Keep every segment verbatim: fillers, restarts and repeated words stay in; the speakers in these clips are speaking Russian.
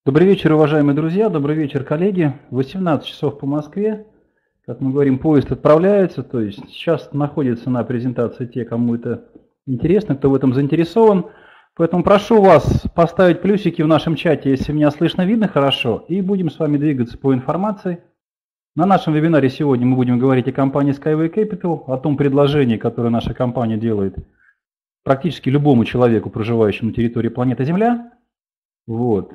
Добрый вечер, уважаемые друзья, добрый вечер, коллеги. восемнадцать часов по Москве. Как мы говорим, поезд отправляется, то есть сейчас находится на презентации те, кому это интересно, кто в этом заинтересован. Поэтому прошу вас поставить плюсики в нашем чате, если меня слышно, видно хорошо, и будем с вами двигаться по информации. На нашем вебинаре сегодня мы будем говорить о компании Skyway Capital, о том предложении, которое наша компания делает практически любому человеку, проживающему на территории планеты Земля. Вот.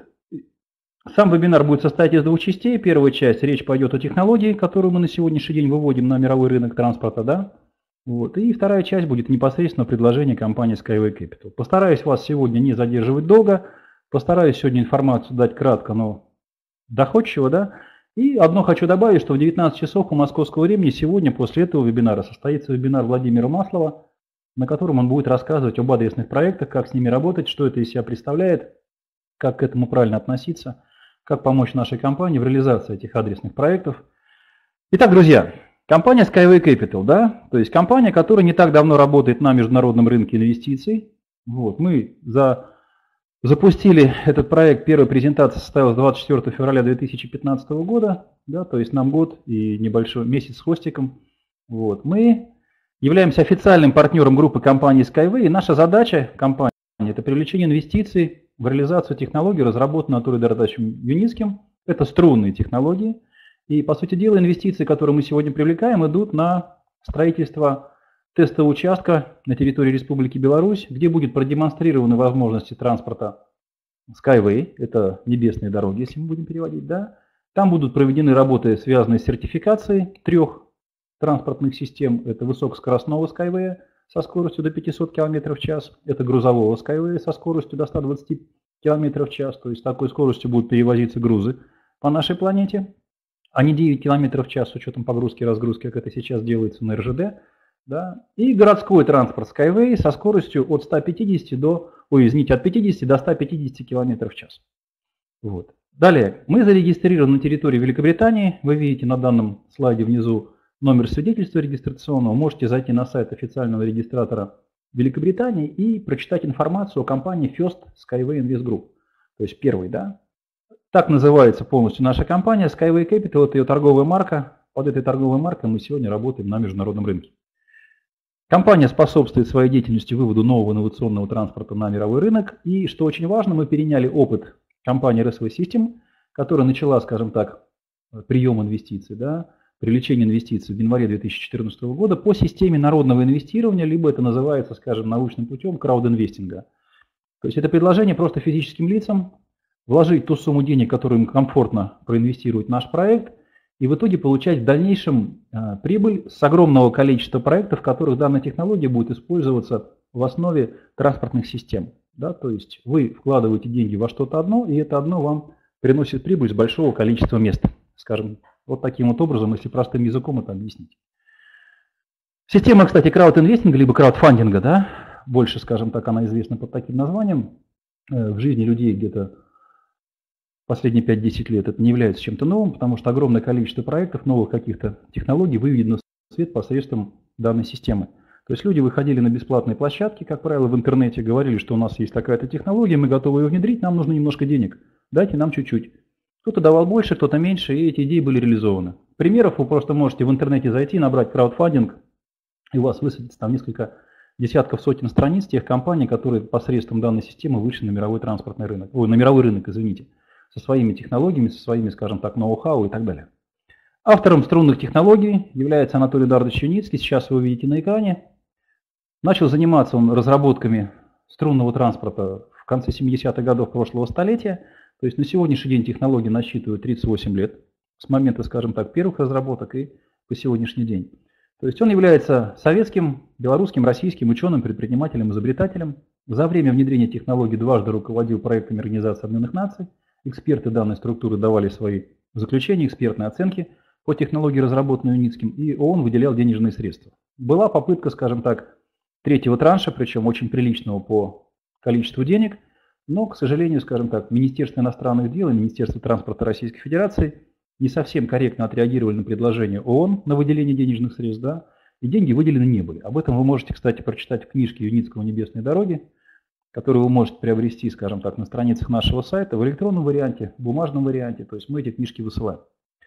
Сам вебинар будет состоять из двух частей. Первая часть, речь пойдет о технологии, которую мы на сегодняшний день выводим на мировой рынок транспорта. Да? Вот. И вторая часть будет непосредственно предложение компании Skyway Capital. Постараюсь вас сегодня не задерживать долго. Постараюсь сегодня информацию дать кратко, но доходчиво. Да? И одно хочу добавить, что в девятнадцать часов по московскому времени сегодня после этого вебинара состоится вебинар Владимира Маслова, на котором он будет рассказывать об адресных проектах, как с ними работать, что это из себя представляет, как к этому правильно относиться, как помочь нашей компании в реализации этих адресных проектов. Итак, друзья, компания Skyway Capital, да, то есть компания, которая не так давно работает на международном рынке инвестиций. Вот, мы за, запустили этот проект, первая презентация состоялась двадцать четвёртого февраля две тысячи пятнадцатого года, да, то есть нам год и небольшой месяц с хвостиком. Вот, мы являемся официальным партнером группы компании Skyway, и наша задача компании – это привлечение инвестиций в реализацию технологий, разработанной Анатолием Доротовичем Юницким. Это струнные технологии. И, по сути дела, инвестиции, которые мы сегодня привлекаем, идут на строительство тестового участка на территории Республики Беларусь, где будет продемонстрированы возможности транспорта Skyway. Это небесные дороги, если мы будем переводить. Да? Там будут проведены работы, связанные с сертификацией трех транспортных систем. Это высокоскоростного Skyway со скоростью до пятисот километров в час. Это грузового Skyway со скоростью до ста двадцати километров в час. То есть с такой скоростью будут перевозиться грузы по нашей планете, а не девять километров в час с учетом погрузки и разгрузки, как это сейчас делается на эр жэ дэ. Да. И городской транспорт Skyway со скоростью от ста пятидесяти до, ой, извините, от пятидесяти до ста пятидесяти километров в час. Вот. Далее, мы зарегистрированы на территории Великобритании. Вы видите на данном слайде внизу номер свидетельства регистрационного. Можете зайти на сайт официального регистратора Великобритании и прочитать информацию о компании First Skyway Invest Group. То есть первый, да. Так называется полностью наша компания. Skyway Capital – это ее торговая марка. Под этой торговой маркой мы сегодня работаем на международном рынке. Компания способствует своей деятельностью выводу нового инновационного транспорта на мировой рынок. И, что очень важно, мы переняли опыт компании эр эс ви System, которая начала, скажем так, прием инвестиций, да, привлечение инвестиций в январе две тысячи четырнадцатого года по системе народного инвестирования, либо это называется, скажем, научным путем краудинвестинга. То есть это предложение просто физическим лицам вложить ту сумму денег, которую им комфортно проинвестировать в наш проект, и в итоге получать в дальнейшем а, прибыль с огромного количества проектов, в которых данная технология будет использоваться в основе транспортных систем. Да? То есть вы вкладываете деньги во что-то одно, и это одно вам приносит прибыль с большого количества мест, скажем. Вот таким вот образом, если простым языком это объяснить. Система, кстати, краудинвестинга, либо краудфандинга, да, больше, скажем так, она известна под таким названием. В жизни людей где-то последние пять-десять лет это не является чем-то новым, потому что огромное количество проектов, новых каких-то технологий выведено в свет посредством данной системы. То есть люди выходили на бесплатные площадки, как правило, в интернете, говорили, что у нас есть такая-то технология, мы готовы ее внедрить, нам нужно немножко денег, дайте нам чуть-чуть. Кто-то давал больше, кто-то меньше, и эти идеи были реализованы. Примеров вы просто можете в интернете зайти, набрать краудфандинг, и у вас высадится там несколько десятков, сотен страниц тех компаний, которые посредством данной системы вышли на мировой транспортный рынок, ой, на мировой рынок, извините, со своими технологиями, со своими, скажем так, ноу-хау и так далее. Автором струнных технологий является Анатолий Доротович Юницкий, сейчас вы увидите на экране. Начал заниматься он разработками струнного транспорта в конце семидесятых годов прошлого столетия. То есть на сегодняшний день технологии насчитывают тридцать восемь лет, с момента, скажем так, первых разработок и по сегодняшний день. То есть он является советским, белорусским, российским ученым, предпринимателем, изобретателем. За время внедрения технологий дважды руководил проектами Организации Объединенных Наций. Эксперты данной структуры давали свои заключения, экспертные оценки по технологии, разработанной Юницким, и ООН выделял денежные средства. Была попытка, скажем так, третьего транша, причем очень приличного по количеству денег. Но, к сожалению, скажем так, Министерство иностранных дел и Министерство транспорта Российской Федерации не совсем корректно отреагировали на предложение ООН на выделение денежных средств, да, и деньги выделены не были. Об этом вы можете, кстати, прочитать в книжке Юницкого «Небесные дороги». который вы можете приобрести, скажем так, на страницах нашего сайта в электронном варианте, в бумажном варианте, то есть мы эти книжки высылаем.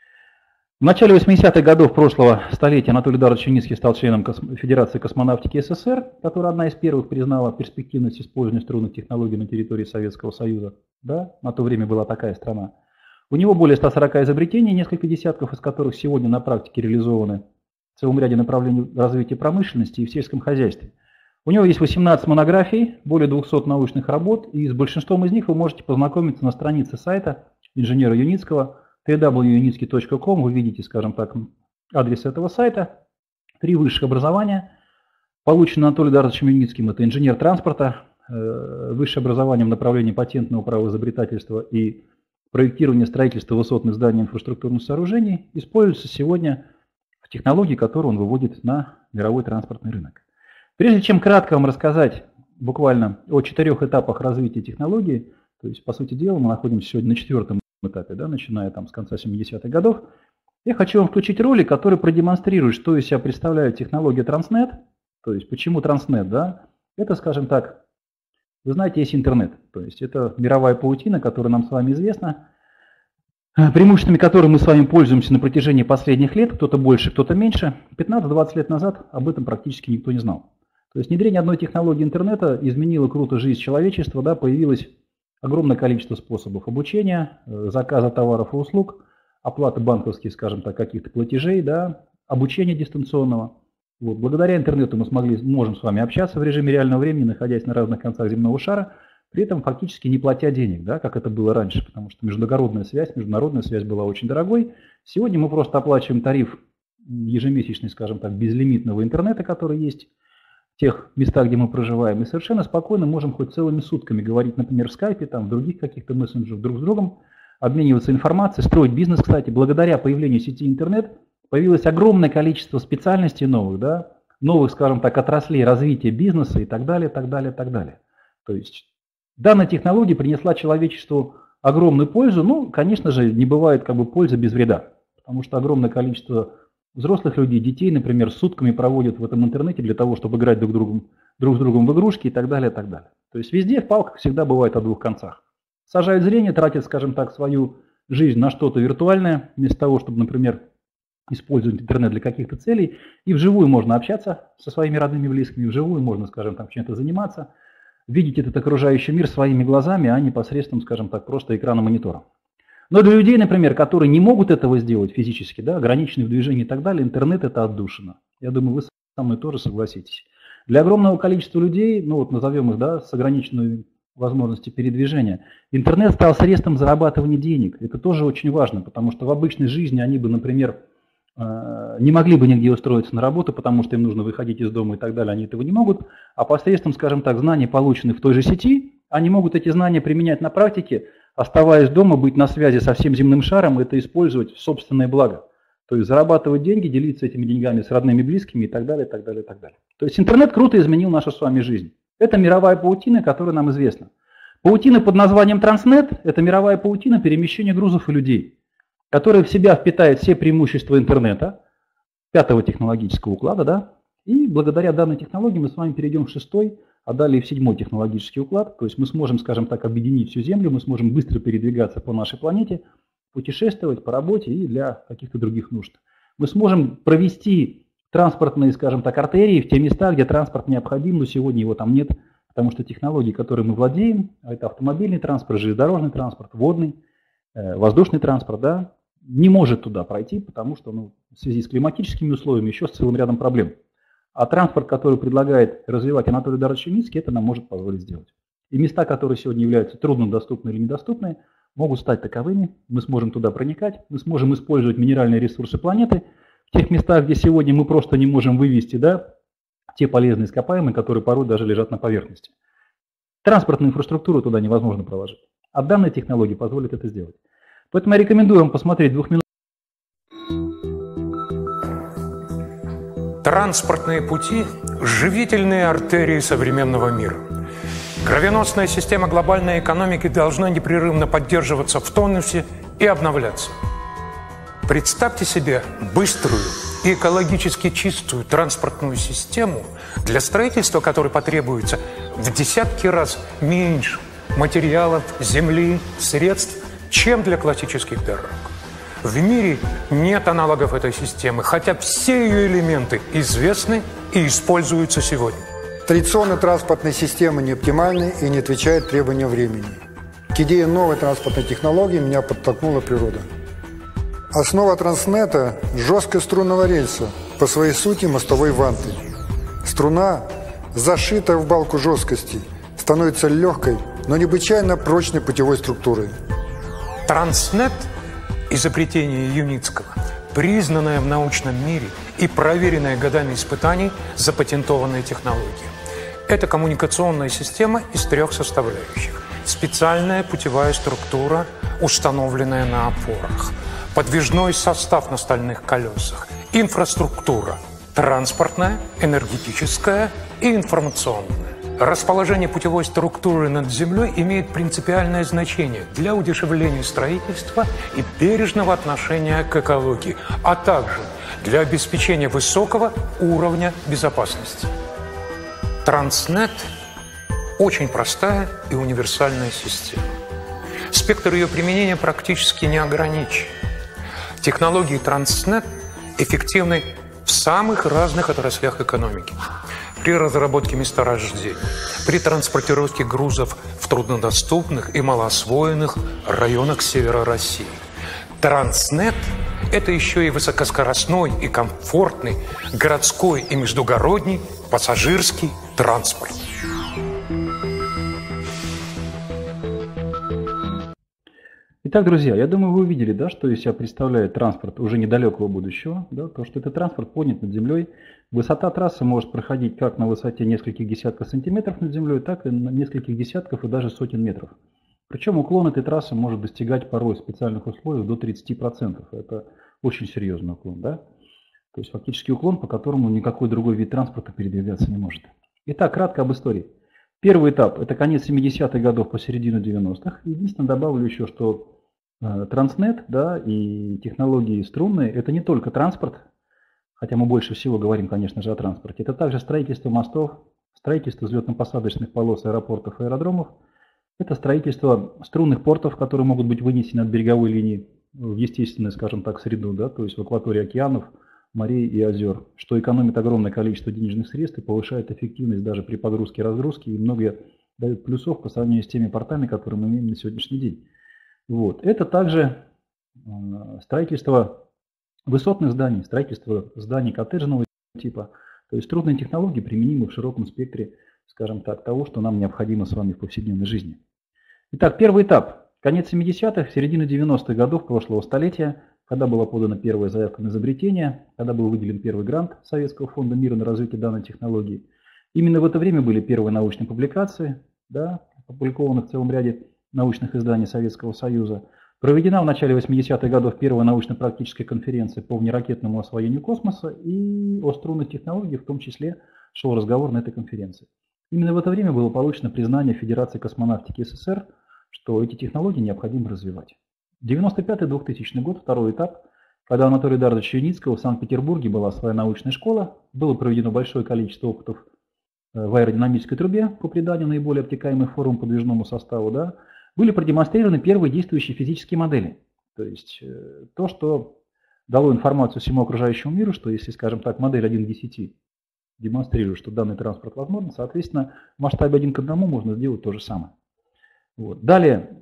В начале восьмидесятых годов прошлого столетия Анатолий Эдуардович Юницкий стал членом Федерации космонавтики СССР, которая одна из первых признала перспективность использования струнных технологий на территории Советского Союза. Да, на то время была такая страна. У него более ста сорока изобретений, несколько десятков из которых сегодня на практике реализованы в целом ряде направлений развития промышленности и в сельском хозяйстве. У него есть восемнадцать монографий, более двухсот научных работ, и с большинством из них вы можете познакомиться на странице сайта инженера Юницкого дабл ю дабл ю дабл ю точка юницкий точка ком. Вы видите, скажем так, адрес этого сайта. Три высших образования. Получено Анатолием Эдуардовичем Юницким. Это инженер транспорта, высшее образование в направлении патентного права изобретательства и проектирования строительства высотных зданий и инфраструктурных сооружений. Используется сегодня в технологии, которую он выводит на мировой транспортный рынок. Прежде чем кратко вам рассказать буквально о четырех этапах развития технологии, то есть, по сути дела, мы находимся сегодня на четвертом этапе, да, начиная там с конца семидесятых годов, я хочу вам включить ролик, который продемонстрирует, что из себя представляет технология Transnet, то есть почему Transnet, да, это, скажем так, вы знаете, есть интернет, то есть это мировая паутина, которая нам с вами известна, преимуществами которой мы с вами пользуемся на протяжении последних лет, кто-то больше, кто-то меньше. пятнадцать-двадцать лет назад об этом практически никто не знал. То есть внедрение одной технологии интернета изменило круто жизнь человечества, да, появилось огромное количество способов обучения, заказа товаров и услуг, оплаты банковских, скажем так, каких-то платежей, да, обучения дистанционного. Вот. Благодаря интернету мы смогли, можем с вами общаться в режиме реального времени, находясь на разных концах земного шара, при этом фактически не платя денег, да, как это было раньше, потому что международная связь, международная связь была очень дорогой. Сегодня мы просто оплачиваем тариф ежемесячный, скажем так, безлимитного интернета, который есть в тех местах, где мы проживаем, и совершенно спокойно можем хоть целыми сутками говорить, например, в скайпе, там, в других каких-то мессенджерах друг с другом, обмениваться информацией, строить бизнес. Кстати, благодаря появлению сети интернет появилось огромное количество специальностей новых, да, новых, скажем так, отраслей развития бизнеса и так далее, так далее, так далее. То есть данная технология принесла человечеству огромную пользу. Ну, конечно же, не бывает как бы пользы без вреда, потому что огромное количество взрослых людей, детей, например, сутками проводят в этом интернете для того, чтобы играть друг, другом, друг с другом в игрушки и так далее, и так далее. То есть везде в палках всегда бывает о двух концах. Сажают зрение, тратят, скажем так, свою жизнь на что-то виртуальное, вместо того, чтобы, например, использовать интернет для каких-то целей. И вживую можно общаться со своими родными и близкими, вживую можно, скажем так, чем-то заниматься, видеть этот окружающий мир своими глазами, а не посредством, скажем так, просто экрана монитора. Но для людей, например, которые не могут этого сделать физически, да, ограничены в движении и так далее, интернет – это отдушина. Я думаю, вы со мной тоже согласитесь. Для огромного количества людей, ну вот назовем их, да, с ограниченной возможностью передвижения, интернет стал средством зарабатывания денег. Это тоже очень важно, потому что в обычной жизни они бы, например, не могли бы нигде устроиться на работу, потому что им нужно выходить из дома и так далее, они этого не могут. А посредством, скажем так, знаний, полученных в той же сети, они могут эти знания применять на практике, оставаясь дома, быть на связи со всем земным шаром, это использовать в собственное благо. То есть зарабатывать деньги, делиться этими деньгами с родными, близкими и так далее, и так далее, и так далее. То есть интернет круто изменил нашу с вами жизнь. Это мировая паутина, которая нам известна. Паутина под названием Transnet – это мировая паутина перемещения грузов и людей, которая в себя впитает все преимущества интернета, пятого технологического уклада, да, и благодаря данной технологии мы с вами перейдем в шестой, а далее в седьмой технологический уклад, то есть мы сможем, скажем так, объединить всю Землю, мы сможем быстро передвигаться по нашей планете, путешествовать по работе и для каких-то других нужд. Мы сможем провести транспортные, скажем так, артерии в те места, где транспорт необходим, но сегодня его там нет, потому что технологии, которые мы владеем, это автомобильный транспорт, железнодорожный транспорт, водный, э, воздушный транспорт, да, не может туда пройти, потому что ну, в связи с климатическими условиями еще с целым рядом проблем. А транспорт, который предлагает развивать Анатолий Эдуардович Юницкий, это нам может позволить сделать. И места, которые сегодня являются труднодоступны или недоступны, могут стать таковыми. Мы сможем туда проникать, мы сможем использовать минеральные ресурсы планеты в тех местах, где сегодня мы просто не можем вывести, да, те полезные ископаемые, которые порой даже лежат на поверхности. Транспортную инфраструктуру туда невозможно проложить. А данная технология позволит это сделать. Поэтому я рекомендую вам посмотреть двухминутный. Транспортные пути – живительные артерии современного мира. Кровеносная система глобальной экономики должна непрерывно поддерживаться в тонусе и обновляться. Представьте себе быструю, и экологически чистую транспортную систему, для строительства которой потребуется в десятки раз меньше материалов, земли, средств, чем для классических дорог. В мире нет аналогов этой системы, хотя все ее элементы известны и используются сегодня. Традиционная транспортная система не оптимальна и не отвечает требованиям времени. К идее новой транспортной технологии меня подтолкнула природа. Основа Транснета – жесткость струнного рельса, по своей сути мостовой ванты. Струна, зашитая в балку жесткости, становится легкой, но необычайно прочной путевой структурой. Транснет – изобретение Юницкого, признанное в научном мире и проверенное годами испытаний запатентованная технология. Это коммуникационная система из трех составляющих. Специальная путевая структура, установленная на опорах. Подвижной состав на стальных колесах. Инфраструктура – транспортная, энергетическая и информационная. Расположение путевой структуры над землей имеет принципиальное значение для удешевления строительства и бережного отношения к экологии, а также для обеспечения высокого уровня безопасности. Транснет – очень простая и универсальная система. Спектр ее применения практически не ограничен. Технологии Транснет эффективны в самых разных отраслях экономики. При разработке месторождений, при транспортировке грузов в труднодоступных и малоосвоенных районах севера России. Транснет – это еще и высокоскоростной и комфортный городской и междугородний пассажирский транспорт. Итак, друзья, я думаю, вы увидели, да, что из себя представляет транспорт уже недалекого будущего, да, то, что этот транспорт поднят над землей. Высота трассы может проходить как на высоте нескольких десятков сантиметров над землей, так и на нескольких десятков и даже сотен метров. Причем уклон этой трассы может достигать порой в специальных условиях до тридцати процентов. Это очень серьезный уклон, да? То есть фактически уклон, по которому никакой другой вид транспорта передвигаться не может. Итак, кратко об истории. Первый этап – это конец семидесятых годов по середину девяностых. Единственное, добавлю еще, что э, Транснет, да, и технологии струнные – это не только транспорт, хотя мы больше всего говорим, конечно же, о транспорте. Это также строительство мостов, строительство взлетно-посадочных полос аэропортов и аэродромов. Это строительство струнных портов, которые могут быть вынесены от береговой линии в естественную, скажем так, среду, да, то есть в акватории океанов, морей и озер, что экономит огромное количество денежных средств и повышает эффективность даже при погрузке и разгрузке, и многие дают плюсов по сравнению с теми портами, которые мы имеем на сегодняшний день. Вот. Это также строительство высотных зданий, строительство зданий коттеджного типа, то есть трудные технологии, применимые в широком спектре, скажем так, того, что нам необходимо с вами в повседневной жизни. Итак, первый этап. Конец семидесятых, середина девяностых годов прошлого столетия, когда была подана первая заявка на изобретение, когда был выделен первый грант Советского фонда мира на развитие данной технологии. Именно в это время были первые научные публикации, да, опубликованы в целом ряде научных изданий Советского Союза. Проведена в начале восьмидесятых годов первая научно-практическая конференция по внеракетному освоению космоса, и о струнных технологиях в том числе шел разговор на этой конференции. Именно в это время было получено признание Федерации космонавтики СССР, что эти технологии необходимо развивать. девяносто пятый — двухтысячный год, второй этап, когда у Анатолия Эдуардовича Юницкого в Санкт-Петербурге была своя научная школа, было проведено большое количество опытов в аэродинамической трубе по приданию наиболее обтекаемой формы подвижному составу, да, были продемонстрированы первые действующие физические модели. То есть то, что дало информацию всему окружающему миру, что если, скажем так, модель один к десяти демонстрирует, что данный транспорт возможен, соответственно, в масштабе один к одному можно сделать то же самое. Вот. Далее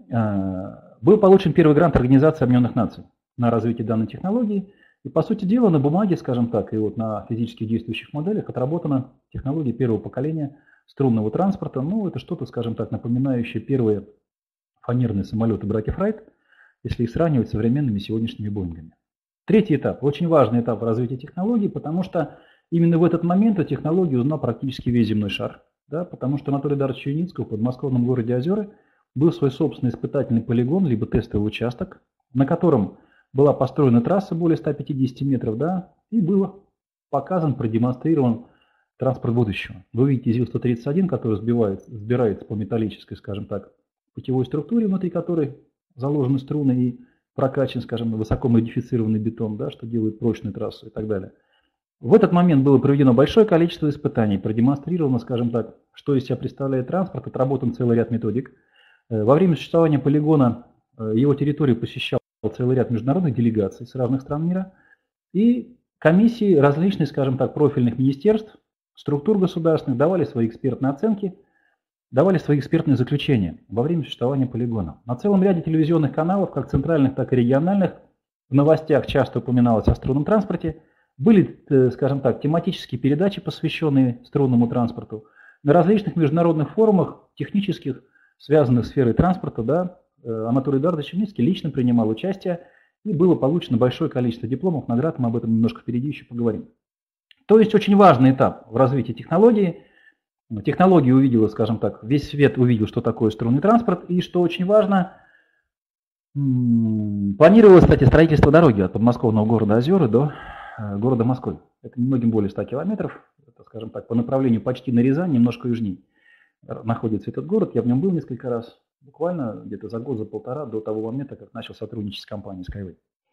был получен первый грант Организации Объединенных Наций на развитие данной технологии. И, по сути дела, на бумаге, скажем так, и вот на физически действующих моделях отработана технология первого поколения струнного транспорта. Ну, это что-то, скажем так, напоминающее первые фанерные самолеты братьев Райт, если их сравнивать с современными сегодняшними Боингами. Третий этап, очень важный этап развития технологий, потому что именно в этот момент о технологии узнал практически весь земной шар. Да, потому что Анатолий Эдуардович Юницкого в подмосковном городе Озеры был свой собственный испытательный полигон, либо тестовый участок, на котором была построена трасса более ста пятидесяти метров, да, и был показан, продемонстрирован транспорт будущего. Вы видите ЗИЛ сто тридцать один, который сбивается, сбирается по металлической, скажем так, путевой структуре, внутри которой заложены струны и прокачан, скажем, высокомодифицированный бетон, да, что делает прочную трассу и так далее. В этот момент было проведено большое количество испытаний, продемонстрировано, скажем так, что из себя представляет транспорт, отработан целый ряд методик. Во время существования полигона его территорию посещал целый ряд международных делегаций с разных стран мира и комиссии различных, скажем так, профильных министерств, структур государственных давали свои экспертные оценки, давали свои экспертные заключения во время существования полигона. На целом ряде телевизионных каналов, как центральных, так и региональных, в новостях часто упоминалось о струнном транспорте. Были, скажем так, тематические передачи, посвященные струнному транспорту. На различных международных форумах, технических, связанных с сферой транспорта, да, Анатолий Эдуардович Юницкий лично принимал участие, и было получено большое количество дипломов, наград, мы об этом немножко впереди еще поговорим. То есть очень важный этап в развитии технологии. Технология увидела, скажем так, весь свет увидел, что такое струнный транспорт, и что очень важно, планировалось, кстати, строительство дороги от подмосковного города Озеры до города Москвы. Это немногим более ста километров, это, скажем так, по направлению почти на Рязань, немножко южнее находится этот город. Я в нем был несколько раз, буквально где-то за год, за полтора до того момента, как начал сотрудничать с компанией Skyway.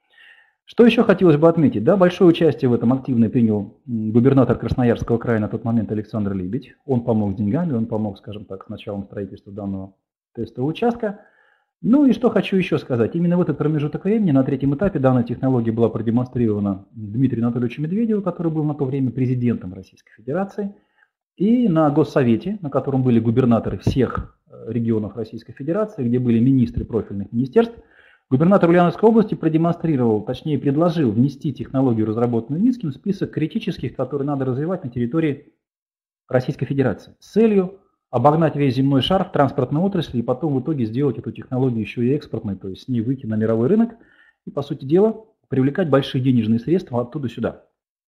Что еще хотелось бы отметить? Да, большое участие в этом активно принял губернатор Красноярского края на тот момент Александр Лебедь. Он помог с деньгами, он помог, скажем так, с началом строительства данного тестового участка. Ну и что хочу еще сказать. Именно в этот промежуток времени, на третьем этапе, данная технология была продемонстрирована Дмитрию Анатольевичу Медведеву, который был на то время президентом Российской Федерации. И на Госсовете, на котором были губернаторы всех регионов Российской Федерации, где были министры профильных министерств, губернатор Ульяновской области продемонстрировал, точнее предложил внести технологию, разработанную Юницким, в список критических, которые надо развивать на территории Российской Федерации, с целью обогнать весь земной шар в транспортной отрасли и потом в итоге сделать эту технологию еще и экспортной, то есть с ней выйти на мировой рынок и, по сути дела, привлекать большие денежные средства оттуда сюда.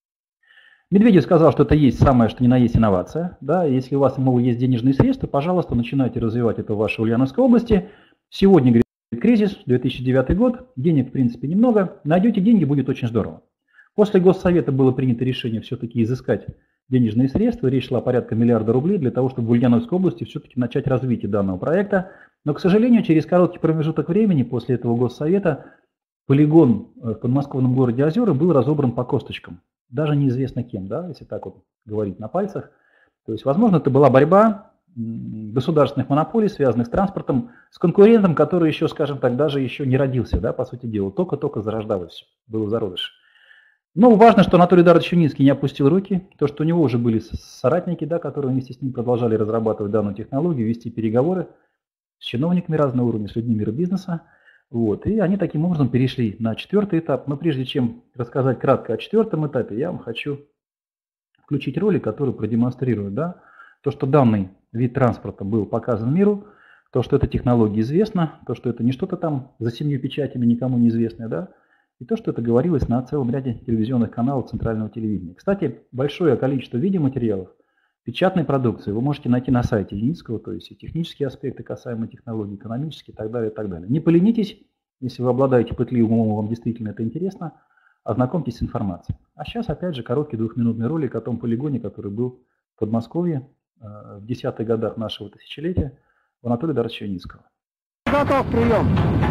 Медведев сказал, что это есть самое, что ни на есть инновация. Да, если у вас, мол, есть денежные средства, пожалуйста, начинайте развивать это в вашей Ульяновской области. Сегодня, говорит, кризис, две тысячи девятый год, денег, в принципе, немного. Найдете деньги, будет очень здорово. После Госсовета было принято решение все-таки изыскать денежные средства. Речь шла о порядка миллиарда рублей для того, чтобы в Ульяновской области все-таки начать развитие данного проекта. Но, к сожалению, через короткий промежуток времени после этого Госсовета полигон в подмосковном городе Озеры был разобран по косточкам. Даже неизвестно кем, да, если так вот говорить на пальцах. То есть, возможно, это была борьба государственных монополий, связанных с транспортом, с конкурентом, который еще, скажем так, даже еще не родился, да, по сути дела, только-только зарождалось все, было в зародыше. Но важно, что Анатолий Эдуардович Юницкий не опустил руки, то, что у него уже были соратники, да, которые вместе с ним продолжали разрабатывать данную технологию, вести переговоры с чиновниками разного уровня, с людьми мира бизнеса. Вот. И они таким образом перешли на четвертый этап. Но прежде чем рассказать кратко о четвертом этапе, я вам хочу включить ролик, который продемонстрирует, да, то, что данный вид транспорта был показан миру, то, что эта технология известна, то, что это не что-то там за семью печатями никому неизвестное, да, и то, что это говорилось на целом ряде телевизионных каналов центрального телевидения. Кстати, большое количество видеоматериалов, печатной продукции вы можете найти на сайте Юницкого, то есть и технические аспекты касаемые технологий, экономические и так далее, и так далее. Не поленитесь, если вы обладаете пытливым умом, вам действительно это интересно, ознакомьтесь с информацией. А сейчас, опять же, короткий двухминутный ролик о том полигоне, который был в Подмосковье в десятых годах нашего тысячелетия у Анатолия Эдуардовича Юницкого. Готов, прием!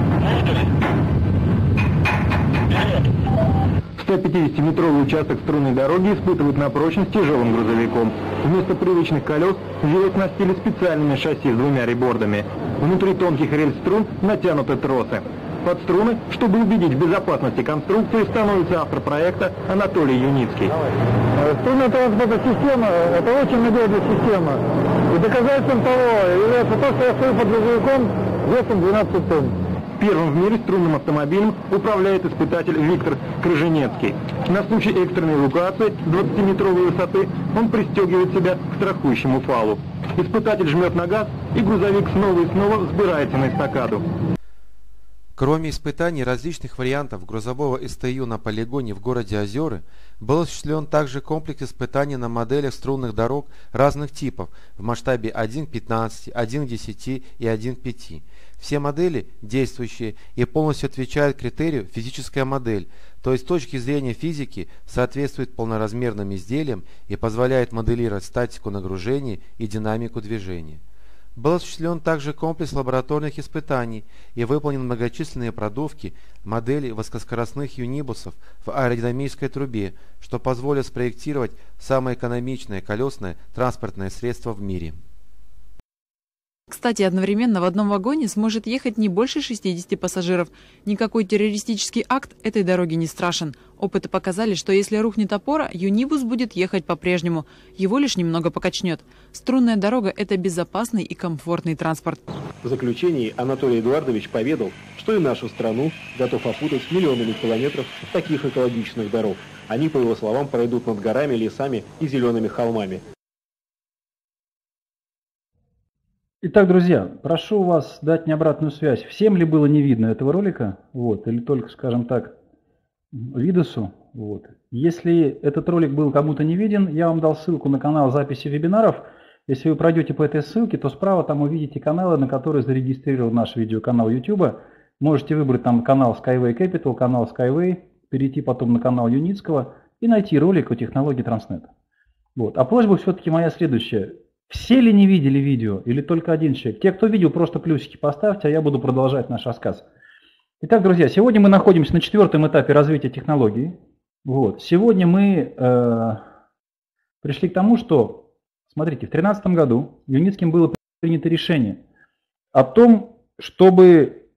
сто пятидесятиметровый участок струнной дороги испытывают на прочность тяжелым грузовиком. Вместо привычных колес его оснастили специальными шасси с двумя ребордами. Внутри тонких рельс струн натянуты тросы. Под струны, чтобы убедить в безопасности конструкции, становится автор проекта Анатолий Юницкий. Струнная транспортная система – это очень надежная система. И доказательством того является то, что я стою под грузовиком весом двенадцать тонн. Первым в мире струнным автомобилем управляет испытатель Виктор Крыженецкий. На случай экстренной эвакуации двадцатиметровой высоты он пристегивает себя к страхующему фалу. Испытатель жмет на газ, и грузовик снова и снова взбирается на эстакаду. Кроме испытаний различных вариантов грузового эс тэ ю на полигоне в городе Озеры, был осуществлен также комплекс испытаний на моделях струнных дорог разных типов в масштабе один к пятнадцати, один к десяти и один к пяти. Все модели действующие и полностью отвечают критерию физическая модель, то есть с точки зрения физики соответствует полноразмерным изделиям и позволяет моделировать статику нагружения и динамику движения. Был осуществлен также комплекс лабораторных испытаний и выполнены многочисленные продувки моделей высокоскоростных юнибусов в аэродинамической трубе, что позволит спроектировать самое экономичное колесное транспортное средство в мире. Кстати, одновременно в одном вагоне сможет ехать не больше шестидесяти пассажиров. Никакой террористический акт этой дороги не страшен. Опыты показали, что если рухнет опора, юнибус будет ехать по-прежнему. Его лишь немного покачнет. Струнная дорога – это безопасный и комфортный транспорт. В заключении Анатолий Эдуардович поведал, что и нашу страну готов опутать миллионами километров таких экологичных дорог. Они, по его словам, пройдут над горами, лесами и зелеными холмами. Итак, друзья, прошу вас дать мне обратную связь. Всем ли было не видно этого ролика? Вот, или только, скажем так, Видосу? Вот. Если этот ролик был кому-то не виден, я вам дал ссылку на канал записи вебинаров. Если вы пройдете по этой ссылке, то справа там увидите каналы, на которые зарегистрирован наш видеоканал YouTube. Можете выбрать там канал Skyway Capital, канал Skyway, перейти потом на канал Юницкого и найти ролик о технологии Transnet. Вот. А просьба все-таки моя следующая. Все ли не видели видео или только один человек? Те, кто видел, просто плюсики поставьте, а я буду продолжать наш рассказ. Итак, друзья, сегодня мы находимся на четвертом этапе развития технологий. Вот. Сегодня мы э, пришли к тому, что, смотрите, в две тысячи тринадцатом году Юницким было принято решение о том, чтобы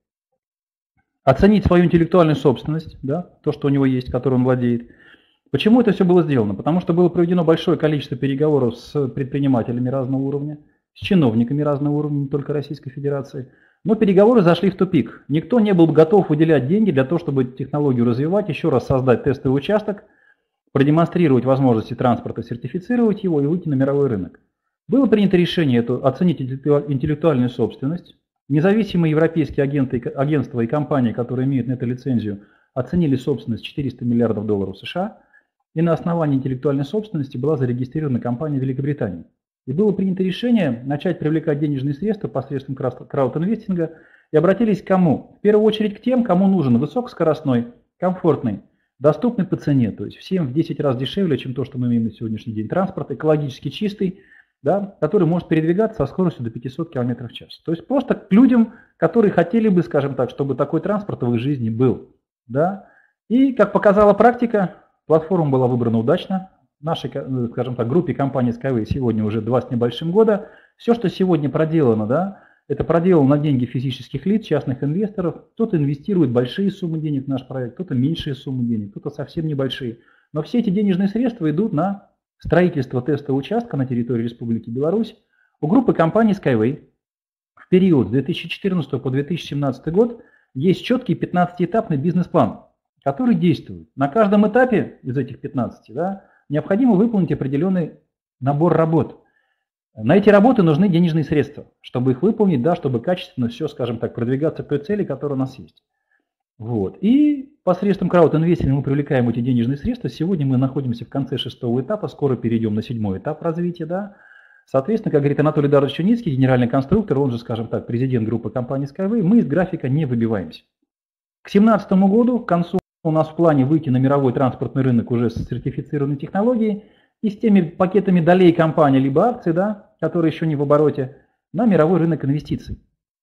оценить свою интеллектуальную собственность, да, то, что у него есть, которой он владеет. Почему это все было сделано? Потому что было проведено большое количество переговоров с предпринимателями разного уровня, с чиновниками разного уровня, не только Российской Федерации. Но переговоры зашли в тупик. Никто не был готов выделять деньги для того, чтобы технологию развивать, еще раз создать тестовый участок, продемонстрировать возможности транспорта, сертифицировать его и выйти на мировой рынок. Было принято решение это, оценить интеллектуальную собственность. Независимые европейские агенты, агентства и компании, которые имеют на это лицензию, оценили собственность четыреста миллиардов долларов США. И на основании интеллектуальной собственности была зарегистрирована компания Великобритании. И было принято решение начать привлекать денежные средства посредством краудинвестинга. И обратились к кому? В первую очередь к тем, кому нужен высокоскоростной, комфортный, доступный по цене, то есть всем в десять раз дешевле, чем то, что мы имеем на сегодняшний день. Транспорт экологически чистый, да, который может передвигаться со скоростью до пятисот километров в час. То есть просто к людям, которые хотели бы, скажем так, чтобы такой транспорт в их жизни был. Да. И, как показала практика, платформа была выбрана удачно. В нашей, скажем так, группе компании Skyway сегодня уже два с небольшим года. Все, что сегодня проделано, да, это проделано на деньги физических лиц, частных инвесторов. Кто-то инвестирует большие суммы денег в наш проект, кто-то меньшие суммы денег, кто-то совсем небольшие. Но все эти денежные средства идут на строительство тестового участка на территории Республики Беларусь. У группы компании Skyway в период с две тысячи четырнадцатого по две тысячи семнадцатый год есть четкий пятнадцатиэтапный бизнес-план, который действует. На каждом этапе из этих пятнадцати, да, необходимо выполнить определенный набор работ. На эти работы нужны денежные средства, чтобы их выполнить, да, чтобы качественно все, скажем так, продвигаться к той цели, которая у нас есть. Вот. И посредством краудинвестинга мы привлекаем эти денежные средства. Сегодня мы находимся в конце шестого этапа, скоро перейдем на седьмой этап развития. Да. Соответственно, как говорит Анатолий Эдуардович Юницкий, генеральный конструктор, он же, скажем так, президент группы компании Skyway, мы из графика не выбиваемся. К две тысячи семнадцатому году, к концу, у нас в плане выйти на мировой транспортный рынок уже с сертифицированной технологией и с теми пакетами долей компании, либо акций, да, которые еще не в обороте, на мировой рынок инвестиций.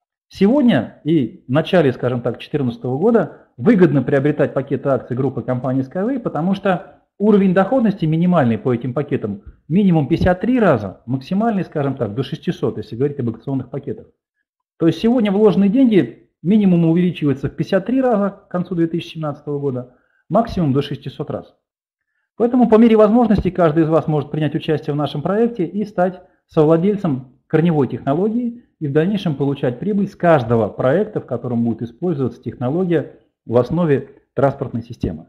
Сегодня и в начале, скажем так, две тысячи четырнадцатого года выгодно приобретать пакеты акций группы компании Skyway, потому что уровень доходности минимальный по этим пакетам минимум пятьдесят три раза, максимальный, скажем так, до шестисот, если говорить об акционных пакетах. То есть сегодня вложенные деньги минимум увеличивается в пятьдесят три раза к концу две тысячи семнадцатого года, максимум до шестисот раз. Поэтому по мере возможности каждый из вас может принять участие в нашем проекте и стать совладельцем корневой технологии и в дальнейшем получать прибыль с каждого проекта, в котором будет использоваться технология в основе транспортной системы.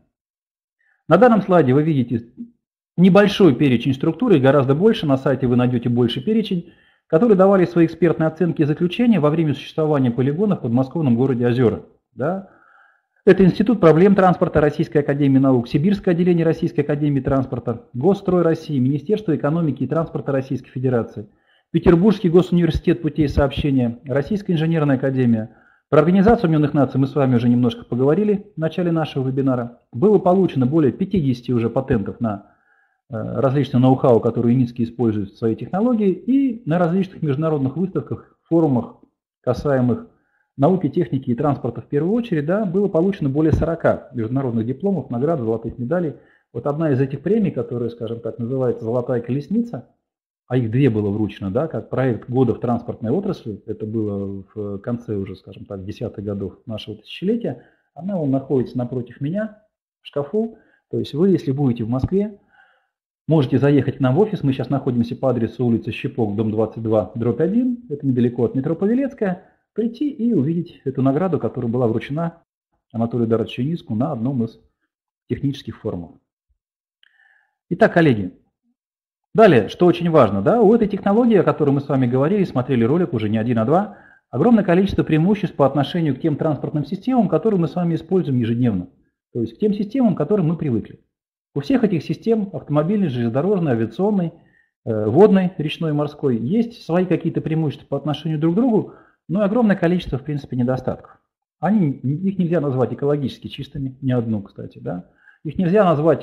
На данном слайде вы видите небольшой перечень структуры, гораздо больше, на сайте вы найдете больше перечень, которые давали свои экспертные оценки и заключения во время существования полигона в подмосковном городе Озера. Да? Это Институт проблем транспорта Российской академии наук, Сибирское отделение Российской академии транспорта, Госстрой России, Министерство экономики и транспорта Российской Федерации, Петербургский госуниверситет путей сообщения, Российская инженерная академия. Про Организацию Объединенных Наций мы с вами уже немножко поговорили в начале нашего вебинара. Было получено более пятидесяти уже патентов на различные ноу-хау, которые Юницкий использует в своей технологии, и на различных международных выставках форумах, касаемых науки, техники и транспорта в первую очередь, да, было получено более сорока международных дипломов, наград, золотых медалей. Вот одна из этих премий, которая, скажем так, называется «Золотая колесница», а их две было вручено, да, как проект года в транспортной отрасли, это было в конце уже, скажем так, десятых годов нашего тысячелетия, она вон находится напротив меня в шкафу. То есть вы, если будете в Москве, можете заехать к нам в офис. Мы сейчас находимся по адресу улица Щепок, дом двадцать два, дробь один, это недалеко от метро Павелецкая, прийти и увидеть эту награду, которая была вручена Анатолию Эдуардовичу Юницкому на одном из технических форумов. Итак, коллеги, далее, что очень важно, да, у этой технологии, о которой мы с вами говорили, смотрели ролик уже не один, а два, огромное количество преимуществ по отношению к тем транспортным системам, которые мы с вами используем ежедневно, то есть к тем системам, к которым мы привыкли. У всех этих систем, автомобильной, железнодорожной, авиационной, э, водной, речной, морской, есть свои какие-то преимущества по отношению друг к другу, но и огромное количество, в принципе, недостатков. Они, их нельзя назвать экологически чистыми, ни одну, кстати, да. Их нельзя назвать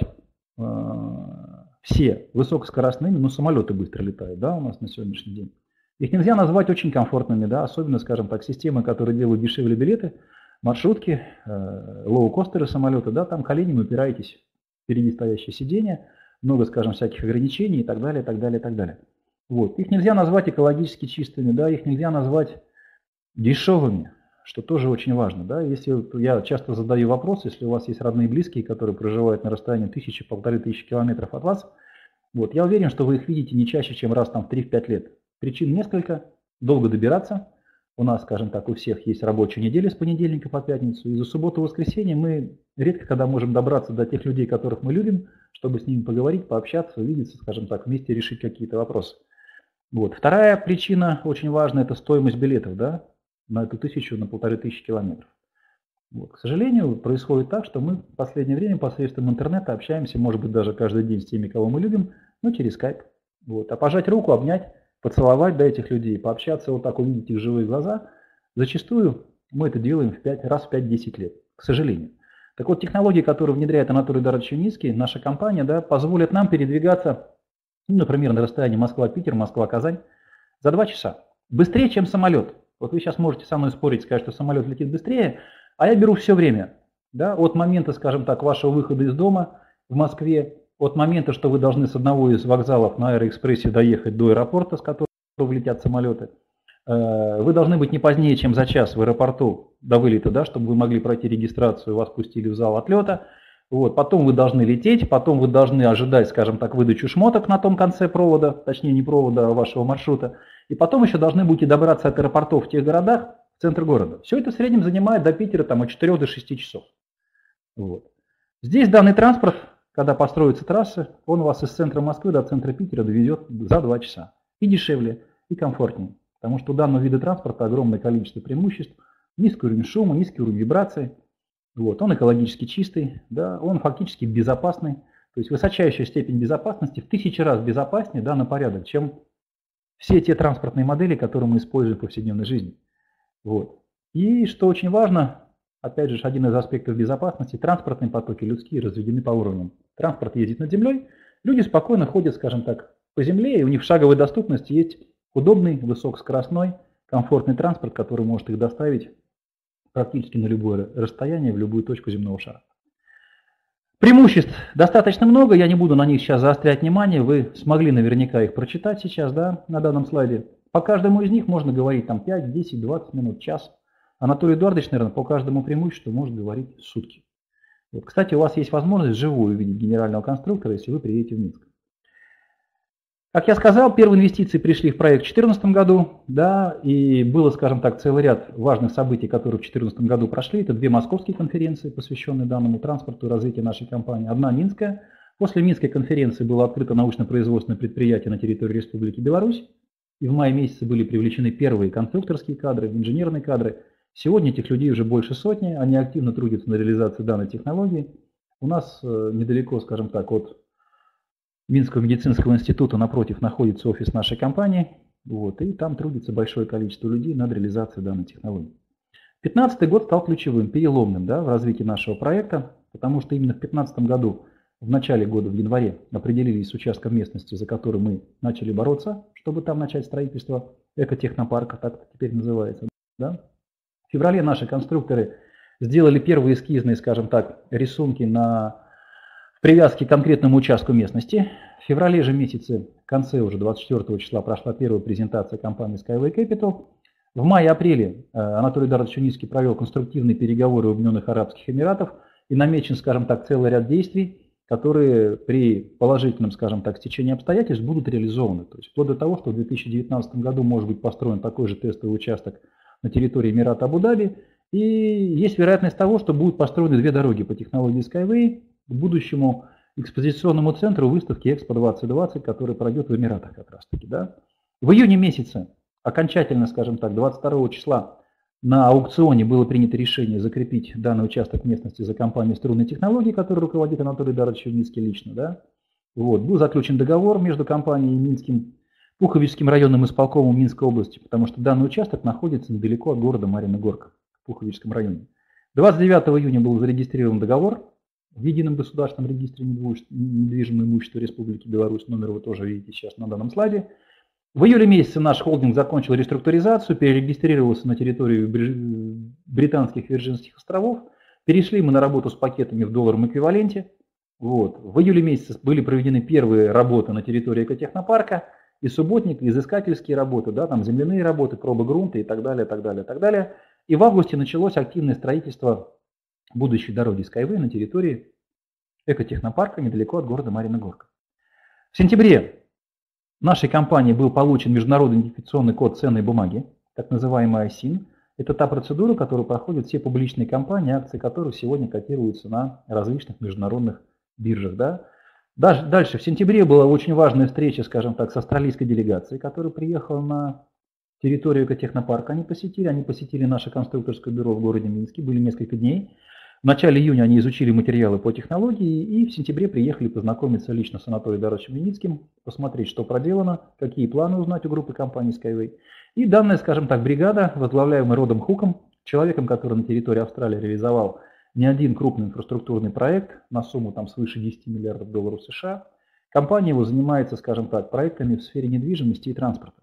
все высокоскоростными, но самолеты быстро летают, да, у нас на сегодняшний день. Их нельзя назвать очень комфортными, да, особенно, скажем так, системы, которые делают дешевле билеты, маршрутки, э, лоу-костеры самолеты, да, там коленями упираетесь в впереди стоящее сиденье, много, скажем, всяких ограничений и так далее, и так далее, и так далее. Вот. Их нельзя назвать экологически чистыми, да, их нельзя назвать дешевыми, что тоже очень важно, да. Если я часто задаю вопрос, если у вас есть родные и близкие, которые проживают на расстоянии тысячи, полторы тысячи километров от вас, вот, я уверен, что вы их видите не чаще, чем раз там в три-пять лет. Причин несколько, долго добираться. У нас, скажем так, у всех есть рабочая неделя с понедельника по пятницу, и за субботу и воскресенье мы редко когда можем добраться до тех людей, которых мы любим, чтобы с ними поговорить, пообщаться, увидеться, скажем так, вместе решить какие-то вопросы. Вот. Вторая причина очень важная – это стоимость билетов, да, на эту тысячу, на полторы тысячи километров. Вот. К сожалению, происходит так, что мы в последнее время посредством интернета общаемся, может быть, даже каждый день с теми, кого мы любим, но через скайп. Вот. А пожать руку, обнять, поцеловать до этих людей, пообщаться, вот так увидеть их живые глаза, зачастую мы это делаем в пять, раз в пять-десять лет, к сожалению. Так вот, технологии, которые внедряет Анатолий Эдуардович Юницкий, наша компания, да, позволят нам передвигаться, ну, например, на расстоянии Москва-Питер, Москва-Казань за два часа. Быстрее, чем самолет. Вот вы сейчас можете со мной спорить, сказать, что самолет летит быстрее, а я беру все время. Да, от момента, скажем так, вашего выхода из дома в Москве, от момента, что вы должны с одного из вокзалов на Аэроэкспрессе доехать до аэропорта, с которого летят самолеты, вы должны быть не позднее, чем за час в аэропорту до вылета, да, чтобы вы могли пройти регистрацию, вас пустили в зал отлета. Вот, потом вы должны лететь, потом вы должны ожидать, скажем так, выдачу шмоток на том конце провода, точнее не провода, а вашего маршрута. И потом еще должны будете добраться от аэропортов в тех городах в центр города. Все это в среднем занимает до Питера там, от четырёх до шести часов. Вот. Здесь данный транспорт, когда построятся трассы, он вас из центра Москвы до центра Питера довезет за два часа. И дешевле, и комфортнее. Потому что у данного вида транспорта огромное количество преимуществ. Низкий уровень шума, низкий уровень вибраций. Вот. Он экологически чистый, да, он фактически безопасный. То есть высочайшая степень безопасности в тысячи раз безопаснее, да, на порядок, чем все те транспортные модели, которые мы используем в повседневной жизни. Вот. И что очень важно, опять же, один из аспектов безопасности, транспортные потоки людские разведены по уровням. Транспорт ездит над землей, люди спокойно ходят, скажем так, по земле, и у них в шаговой доступности есть удобный, высокоскоростной, комфортный транспорт, который может их доставить практически на любое расстояние, в любую точку земного шара. Преимуществ достаточно много, я не буду на них сейчас заострять внимание, вы смогли наверняка их прочитать сейчас, да, на данном слайде. По каждому из них можно говорить там пять, десять, двадцать минут, час. Анатолий Эдуардович, наверное, по каждому преимуществу может говорить сутки. Вот, кстати, у вас есть возможность вживую увидеть генерального конструктора, если вы приедете в Минск. Как я сказал, первые инвестиции пришли в проект в две тысячи четырнадцатом году, да, и было, скажем так, целый ряд важных событий, которые в две тысячи четырнадцатом году прошли. Это две московские конференции, посвященные данному транспорту и развитию нашей компании. Одна минская. После Минской конференции было открыто научно-производственное предприятие на территории Республики Беларусь. И в мае месяце были привлечены первые конструкторские кадры, инженерные кадры. Сегодня этих людей уже больше сотни, они активно трудятся на реализации данной технологии. У нас недалеко, скажем так, от Минского медицинского института напротив находится офис нашей компании, вот, и там трудится большое количество людей над реализацией данной технологии. две тысячи пятнадцатый год стал ключевым, переломным, да, в развитии нашего проекта, потому что именно в две тысячи пятнадцатом году, в начале года, в январе, определились с участком местности, за который мы начали бороться, чтобы там начать строительство экотехнопарка, так это теперь называется. Да? В феврале наши конструкторы сделали первые эскизные, скажем так, рисунки на привязке к конкретному участку местности. В феврале же месяце, в конце уже двадцать четвёртого числа, прошла первая презентация компании Skyway Capital. В мае-апреле Анатолий Эдуардович Юницкий провел конструктивные переговоры в Объединенных Арабских Эмиратах и намечен, скажем так, целый ряд действий, которые при положительном, скажем так, стечении обстоятельств будут реализованы. То есть вплоть до того, что в две тысячи девятнадцатом году может быть построен такой же тестовый участок на территории Эмирата Абу-Даби, и есть вероятность того, что будут построены две дороги по технологии Skyway к будущему экспозиционному центру выставки Экспо двадцать двадцать, который пройдет в Эмиратах как раз таки. Да? В июне месяце, окончательно, скажем так, двадцать второго числа, на аукционе было принято решение закрепить данный участок местности за компанией «Струнные технологии», которой руководит Анатолий Эдуардович Юницкий лично. Да? Вот. Был заключен договор между компанией и Минским Пуховическим районным исполкомом Минской области, потому что данный участок находится недалеко от города Марьина Горка, в Пуховическом районе. двадцать девятого июня был зарегистрирован договор в Едином государственном регистре недвижимого имущества Республики Беларусь, номер вы тоже видите сейчас на данном слайде. В июле месяце наш холдинг закончил реструктуризацию, перерегистрировался на территорию Британских Вирджинских островов. Перешли мы на работу с пакетами в долларовом эквиваленте. Вот. В июле месяце были проведены первые работы на территории экотехнопарка, и субботник, и изыскательские работы, да, там земляные работы, пробы грунта и так далее, так далее, так далее. И в августе началось активное строительство будущей дороги Skyway на территории экотехнопарка недалеко от города Марьина Горка. В сентябре нашей компании был получен международный идентификационный код ценной бумаги, так называемый ай син. Это та процедура, которую проходят все публичные компании, акции которых сегодня котируются на различных международных биржах. Да? Дальше, в сентябре была очень важная встреча, скажем так, с австралийской делегацией, которая приехала на территорию экотехнопарка. Они посетили, они посетили наше конструкторское бюро в городе Минске, были несколько дней. В начале июня они изучили материалы по технологии и в сентябре приехали познакомиться лично с Анатолием Эдуардовичем Юницким, посмотреть, что проделано, какие планы узнать у группы компаний Skyway. И данная, скажем так, бригада, возглавляемая Родом Хуком, человеком, который на территории Австралии реализовал не один крупный инфраструктурный проект на сумму там свыше десяти миллиардов долларов США. Компания его занимается, скажем так, проектами в сфере недвижимости и транспорта.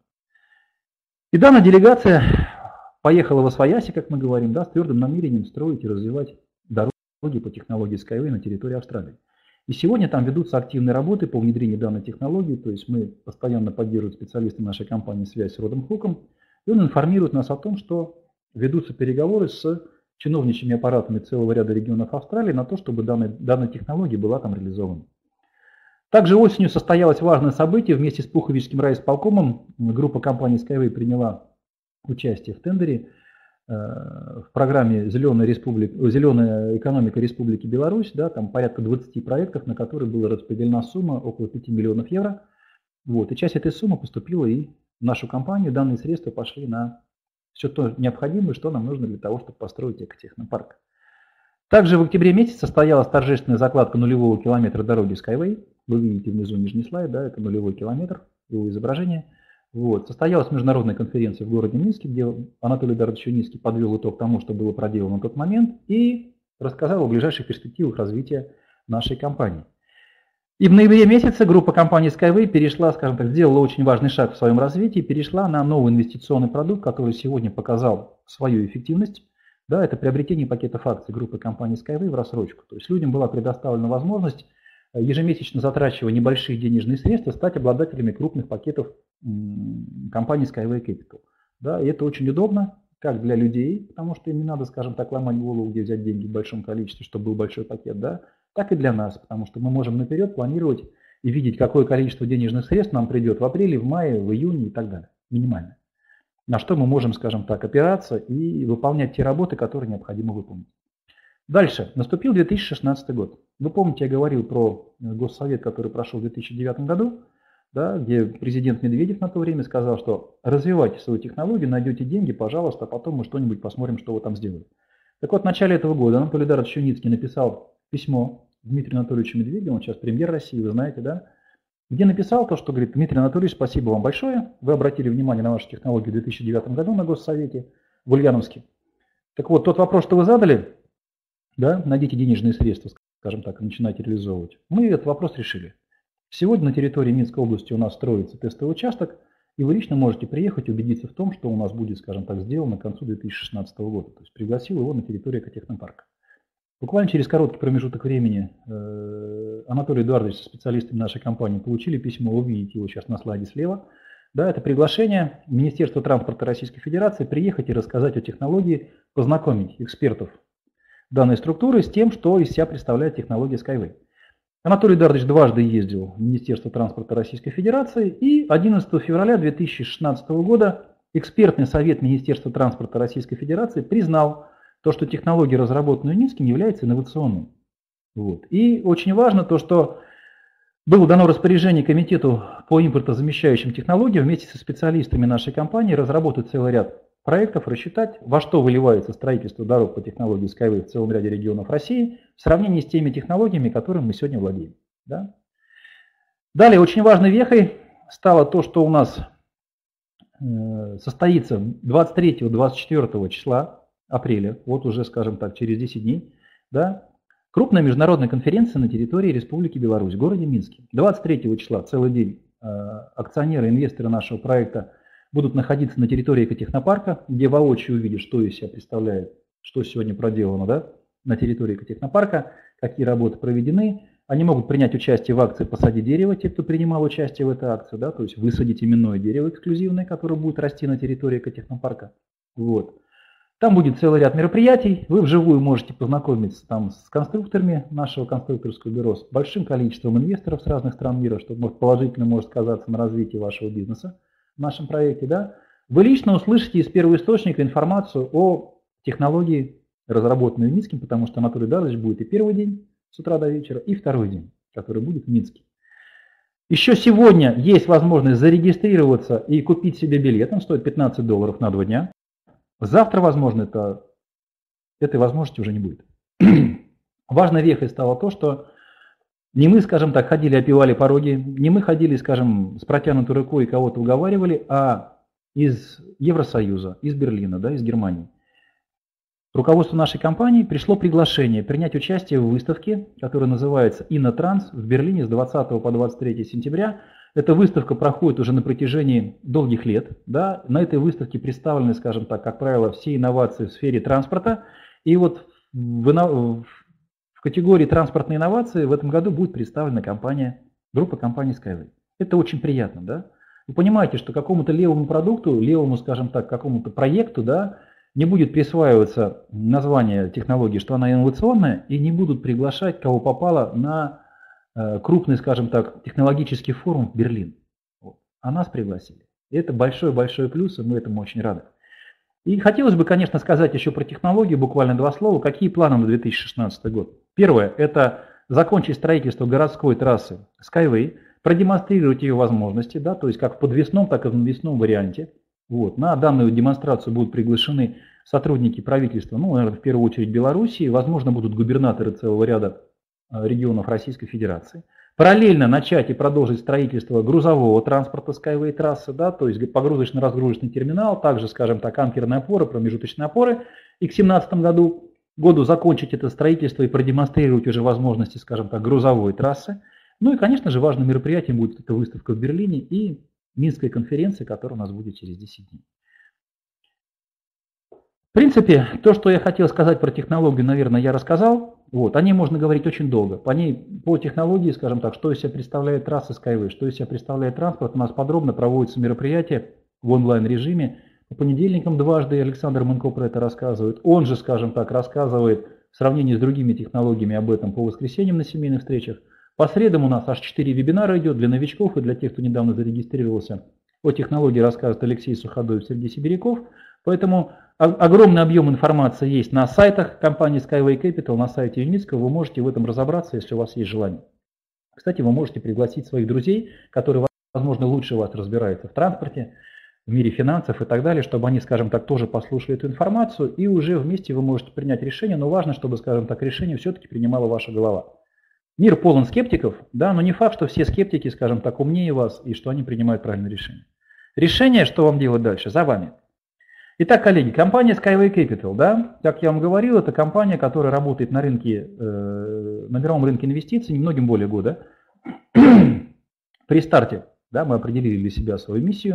И данная делегация поехала в Освояси, как мы говорим, да, с твердым намерением строить и развивать дороги по технологии Skyway на территории Австралии. И сегодня там ведутся активные работы по внедрению данной технологии, то есть мы постоянно поддерживаем специалисты нашей компании связь с Родом Хуком, и он информирует нас о том, что ведутся переговоры с чиновничьими аппаратами целого ряда регионов Австралии на то, чтобы данная, данная технология была там реализована. Также осенью состоялось важное событие. Вместе с Пуховическим райисполкомом группа компаний Skyway приняла участие в тендере э, в программе «Зеленая, республика, «Зеленая экономика Республики Беларусь». Да, там порядка двадцати проектов, на которые была распределена сумма около пяти миллионов евро. Вот, и часть этой суммы поступила и в нашу компанию. Данные средства пошли на все то необходимое, что нам нужно для того, чтобы построить экотехнопарк. Также в октябре месяце состоялась торжественная закладка нулевого километра дороги Skyway. Вы видите внизу нижний слайд, да, это нулевой километр, его изображение. Вот. Состоялась международная конференция в городе Минске, где Анатолий Эдуардович Юницкий подвел итог тому, что было проделано на тот момент, и рассказал о ближайших перспективах развития нашей компании. И в ноябре месяце группа компаний Skyway перешла, скажем так, сделала очень важный шаг в своем развитии, перешла на новый инвестиционный продукт, который сегодня показал свою эффективность. Да, это приобретение пакетов акций группы компаний Skyway в рассрочку. То есть людям была предоставлена возможность, ежемесячно затрачивая небольшие денежные средства, стать обладателями крупных пакетов компании Skyway Capital. Да, и это очень удобно, как для людей, потому что им не надо, скажем так, ломать голову, где взять деньги в большом количестве, чтобы был большой пакет, да, так и для нас, потому что мы можем наперед планировать и видеть, какое количество денежных средств нам придет в апреле, в мае, в июне и так далее, минимально. На что мы можем, скажем так, опираться и выполнять те работы, которые необходимо выполнить. Дальше. Наступил две тысячи шестнадцатый год. Вы помните, я говорил про Госсовет, который прошел в две тысячи девятом году, да, где президент Медведев на то время сказал, что развивайте свою технологию, найдете деньги, пожалуйста, а потом мы что-нибудь посмотрим, что вы там сделали. Так вот, в начале этого года Анатолий Эдуардович Юницкий написал письмо Дмитрию Анатольевичу Медведеву, он сейчас премьер России, вы знаете, да, где написал то, что говорит: Дмитрий Анатольевич, спасибо вам большое, вы обратили внимание на вашу технологию в две тысячи девятом году на Госсовете в Ульяновске. Так вот, тот вопрос, что вы задали, да, найдите денежные средства, скажем так, и начинайте реализовывать, мы этот вопрос решили. Сегодня на территории Минской области у нас строится тестовый участок, И вы лично можете приехать и убедиться в том, что у нас будет, скажем так, сделано к концу две тысячи шестнадцатого года. То есть пригласил его на территорию экотехнопарка. Буквально через короткий промежуток времени э, Анатолий Эдуардович со специалистами нашей компании получили письмо, вы видите его сейчас на слайде слева. Да, это приглашение Министерства транспорта Российской Федерации приехать и рассказать о технологии, познакомить экспертов данной структуры с тем, что из себя представляет технология Skyway. Анатолий Эдуардович дважды ездил в Министерство транспорта Российской Федерации, и одиннадцатого февраля две тысячи шестнадцатого года экспертный совет Министерства транспорта Российской Федерации признал то, что технология, разработанная Минским, является инновационной. Вот. И очень важно то, что было дано распоряжение комитету по импортозамещающим технологиям вместе со специалистами нашей компании разработать целый ряд проектов, рассчитать, во что выливается строительство дорог по технологии Skyway в целом ряде регионов России в сравнении с теми технологиями, которыми мы сегодня владеем. Да? Далее, очень важной вехой стало то, что у нас э, состоится двадцать третьего — двадцать четвёртого числа апреля, вот уже, скажем так, через десять дней, да, крупная международная конференция на территории Республики Беларусь, в городе Минске. двадцать третьего числа, целый день, э, акционеры, инвесторы нашего проекта будут находиться на территории экотехнопарка, где воочию увидят, что из себя представляет, что сегодня проделано, да, на территории экотехнопарка, какие работы проведены. Они могут принять участие в акции «Посади дерево», те, кто принимал участие в этой акции, да, то есть высадить именное дерево эксклюзивное, которое будет расти на территории экотехнопарка. Вот. Там будет целый ряд мероприятий, вы вживую можете познакомиться там с конструкторами нашего конструкторского бюро, с большим количеством инвесторов с разных стран мира, что может положительно может сказаться на развитии вашего бизнеса в нашем проекте. Да? Вы лично услышите из первого источника информацию о технологии, разработанной Минским, потому что Анатолий Эдуардович будет и первый день с утра до вечера, и второй день, который будет в Минске. Еще сегодня есть возможность зарегистрироваться и купить себе билет, он стоит пятнадцать долларов на два дня. Завтра, возможно, это, этой возможности уже не будет. Важной вехой стало то, что не мы, скажем так, ходили, опивали пороги, не мы ходили, скажем, с протянутой рукой и кого-то уговаривали, а из Евросоюза, из Берлина, да, из Германии. Руководству нашей компании пришло приглашение принять участие в выставке, которая называется InnoTrans в Берлине с двадцатого по двадцать третье сентября. Эта выставка проходит уже на протяжении долгих лет. Да? На этой выставке представлены, скажем так, как правило, все инновации в сфере транспорта. И вот в, в категории транспортной инновации в этом году будет представлена компания, группа компаний Skyway. Это очень приятно. Да? Вы понимаете, что какому-то левому продукту, левому, скажем так, какому-то проекту, да, не будет присваиваться название технологии, что она инновационная, и не будут приглашать, кого попало, на крупный, скажем так, технологический форум в Берлин. Вот. А нас пригласили. И это большой-большой плюс, и мы этому очень рады. И хотелось бы, конечно, сказать еще про технологию, буквально два слова. Какие планы на две тысячи шестнадцатый год? Первое – это закончить строительство городской трассы Skyway, продемонстрировать ее возможности, да, то есть как в подвесном, так и в навесном варианте. Вот. На данную демонстрацию будут приглашены сотрудники правительства, ну, наверное, в первую очередь Белоруссии, возможно, будут губернаторы целого ряда регионов Российской Федерации. Параллельно начать и продолжить строительство грузового транспорта Skyway трассы, да, то есть погрузочно-разгрузочный терминал, также, скажем так, анкерные опоры, промежуточные опоры. И к две тысячи семнадцатому году, году закончить это строительство и продемонстрировать уже возможности, скажем так, грузовой трассы. Ну и, конечно же, важным мероприятием будет эта выставка в Берлине и Минская конференция, которая у нас будет через десять дней. В принципе, то, что я хотел сказать про технологию, наверное, я рассказал. Вот, о ней можно говорить очень долго. По ней, по технологии, скажем так, что из себя представляет трасса Skyway, что из себя представляет транспорт, у нас подробно проводятся мероприятия в онлайн-режиме. По понедельникам дважды Александр Манко про это рассказывает. Он же, скажем так, рассказывает в сравнении с другими технологиями об этом по воскресеньям на семейных встречах. По средам у нас аж четыре вебинара идет для новичков и для тех, кто недавно зарегистрировался. О технологии рассказывает Алексей Суходоев, Сергей Сибиряков. Поэтому огромный объем информации есть на сайтах компании Skyway Capital, на сайте Юницкого. Вы можете в этом разобраться, если у вас есть желание. Кстати, вы можете пригласить своих друзей, которые, возможно, лучше вас разбираются в транспорте, в мире финансов и так далее, чтобы они, скажем так, тоже послушали эту информацию, и уже вместе вы можете принять решение. Но важно, чтобы, скажем так, решение все-таки принимала ваша голова. Мир полон скептиков, да, но не факт, что все скептики, скажем так, умнее вас и что они принимают правильное решение. Решение, что вам делать дальше, за вами. Итак, коллеги, компания Skyway Capital, да, как я вам говорил, это компания, которая работает на рынке, э, на мировом рынке инвестиций немногим более года. При старте, да, мы определили для себя свою миссию,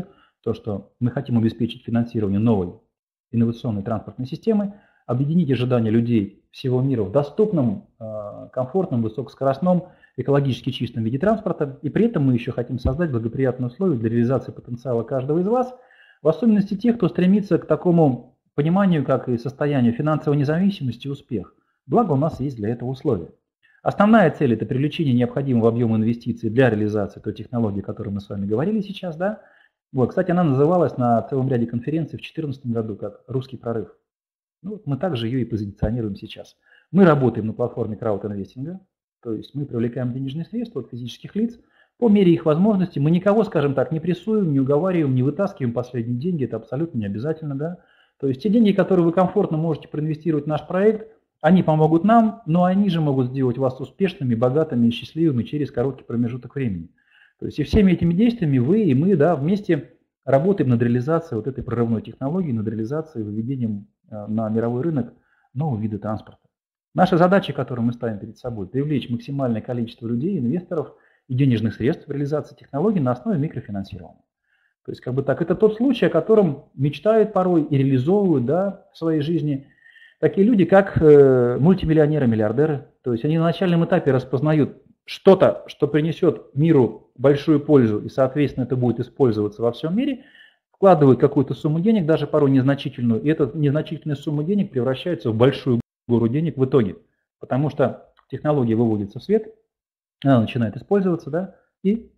то, что мы хотим обеспечить финансирование новой инновационной транспортной системы, объединить ожидания людей всего мира в доступном, комфортном, высокоскоростном, экологически чистом виде транспорта, и при этом мы еще хотим создать благоприятные условия для реализации потенциала каждого из вас, в особенности тех, кто стремится к такому пониманию, как и состоянию финансовой независимости и успех. Благо у нас есть для этого условия. Основная цель – это привлечение необходимого объема инвестиций для реализации той технологии, о которой мы с вами говорили сейчас. Да? Вот, кстати, она называлась на целом ряде конференций в две тысячи четырнадцатом году как «Русский прорыв». Ну, мы также ее и позиционируем сейчас. Мы работаем на платформе краудинвестинга, то есть мы привлекаем денежные средства от физических лиц. По мере их возможностей мы никого, скажем так, не прессуем, не уговариваем, не вытаскиваем последние деньги, это абсолютно не обязательно. Да? То есть те деньги, которые вы комфортно можете проинвестировать в наш проект, они помогут нам, но они же могут сделать вас успешными, богатыми и счастливыми через короткий промежуток времени. То есть и всеми этими действиями вы и мы, да, вместе работаем над реализацией вот этой прорывной технологии, над реализацией и выведением на мировой рынок нового вида транспорта. Наша задача, которую мы ставим перед собой, привлечь максимальное количество людей, инвесторов и денежных средств в реализации технологий на основе микрофинансирования. То есть как бы так, это тот случай, о котором мечтают порой и реализовывают, да, в своей жизни такие люди, как э, мультимиллионеры, миллиардеры. То есть они на начальном этапе распознают что-то, что принесет миру большую пользу, и, соответственно, это будет использоваться во всем мире, вкладывают какую-то сумму денег, даже порой незначительную, и эта незначительная сумма денег превращается в большую гору денег в итоге, потому что технология выводится в свет, она начинает использоваться, да, и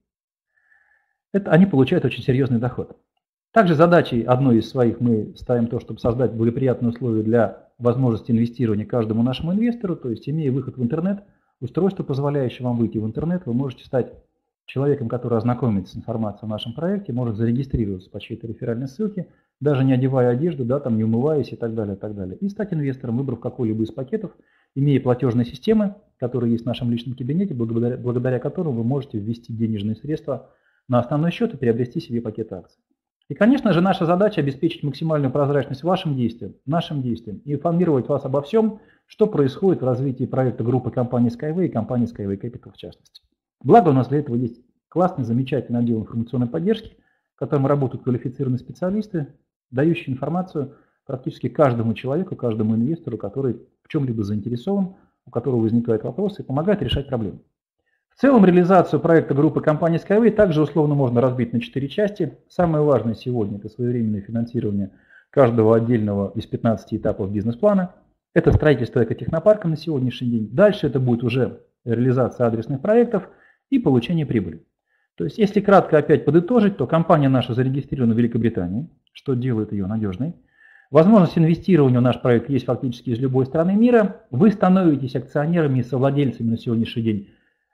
это, они получают очень серьезный доход. Также задачей одной из своих мы ставим то, чтобы создать благоприятные условия для возможности инвестирования каждому нашему инвестору, то есть имея выход в интернет, устройство, позволяющее вам выйти в интернет, вы можете стать человеком, который ознакомится с информацией о нашем проекте, может зарегистрироваться по чьей-то реферальной ссылке, даже не одевая одежду, да, там, не умываясь и так далее, и так далее. И стать инвестором, выбрав какой-либо из пакетов, имея платежные системы, которые есть в нашем личном кабинете, благодаря, благодаря которым вы можете ввести денежные средства на основной счет и приобрести себе пакет акций. И, конечно же, наша задача обеспечить максимальную прозрачность вашим действиям, нашим действиям и информировать вас обо всем, что происходит в развитии проекта группы компании Skyway и компании Skyway Capital в частности. Благо у нас для этого есть классный, замечательный отдел информационной поддержки, в котором работают квалифицированные специалисты, дающие информацию практически каждому человеку, каждому инвестору, который в чем-либо заинтересован, у которого возникают вопросы, и помогают решать проблемы. В целом реализацию проекта группы компании Skyway также условно можно разбить на четыре части. Самое важное сегодня – это своевременное финансирование каждого отдельного из пятнадцати этапов бизнес-плана. Это строительство экотехнопарка на сегодняшний день. Дальше это будет уже реализация адресных проектов и получение прибыли. То есть, если кратко опять подытожить, то компания наша зарегистрирована в Великобритании, что делает ее надежной. Возможность инвестирования в наш проект есть фактически из любой страны мира. Вы становитесь акционерами и совладельцами на сегодняшний день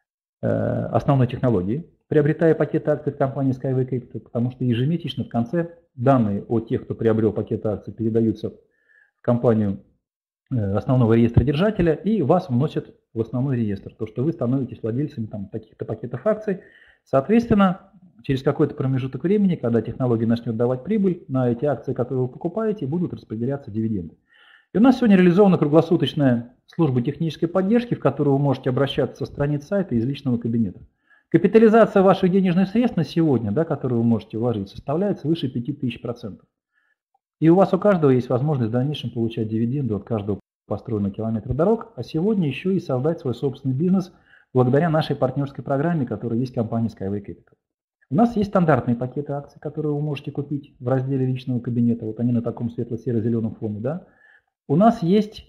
основной технологии, приобретая пакет акций в компании Skyway Capital, потому что ежемесячно в конце данные о тех, кто приобрел пакет акций, передаются в компанию основного реестра держателя и вас вносят в основной реестр, то, что вы становитесь владельцами там, таких-то пакетов акций. Соответственно, через какой-то промежуток времени, когда технология начнет давать прибыль, на эти акции, которые вы покупаете, будут распределяться дивиденды. И у нас сегодня реализована круглосуточная служба технической поддержки, в которую вы можете обращаться со страниц сайта из личного кабинета. Капитализация ваших денежных средств на сегодня, да, которую вы можете вложить, составляет свыше пяти тысяч процентов. И у вас у каждого есть возможность в дальнейшем получать дивиденды от каждого построенного километра дорог, а сегодня еще и создать свой собственный бизнес благодаря нашей партнерской программе, которая есть в компании Skyway Capital. У нас есть стандартные пакеты акций, которые вы можете купить в разделе личного кабинета, вот они на таком светло-серо-зеленом фоне, да. У нас есть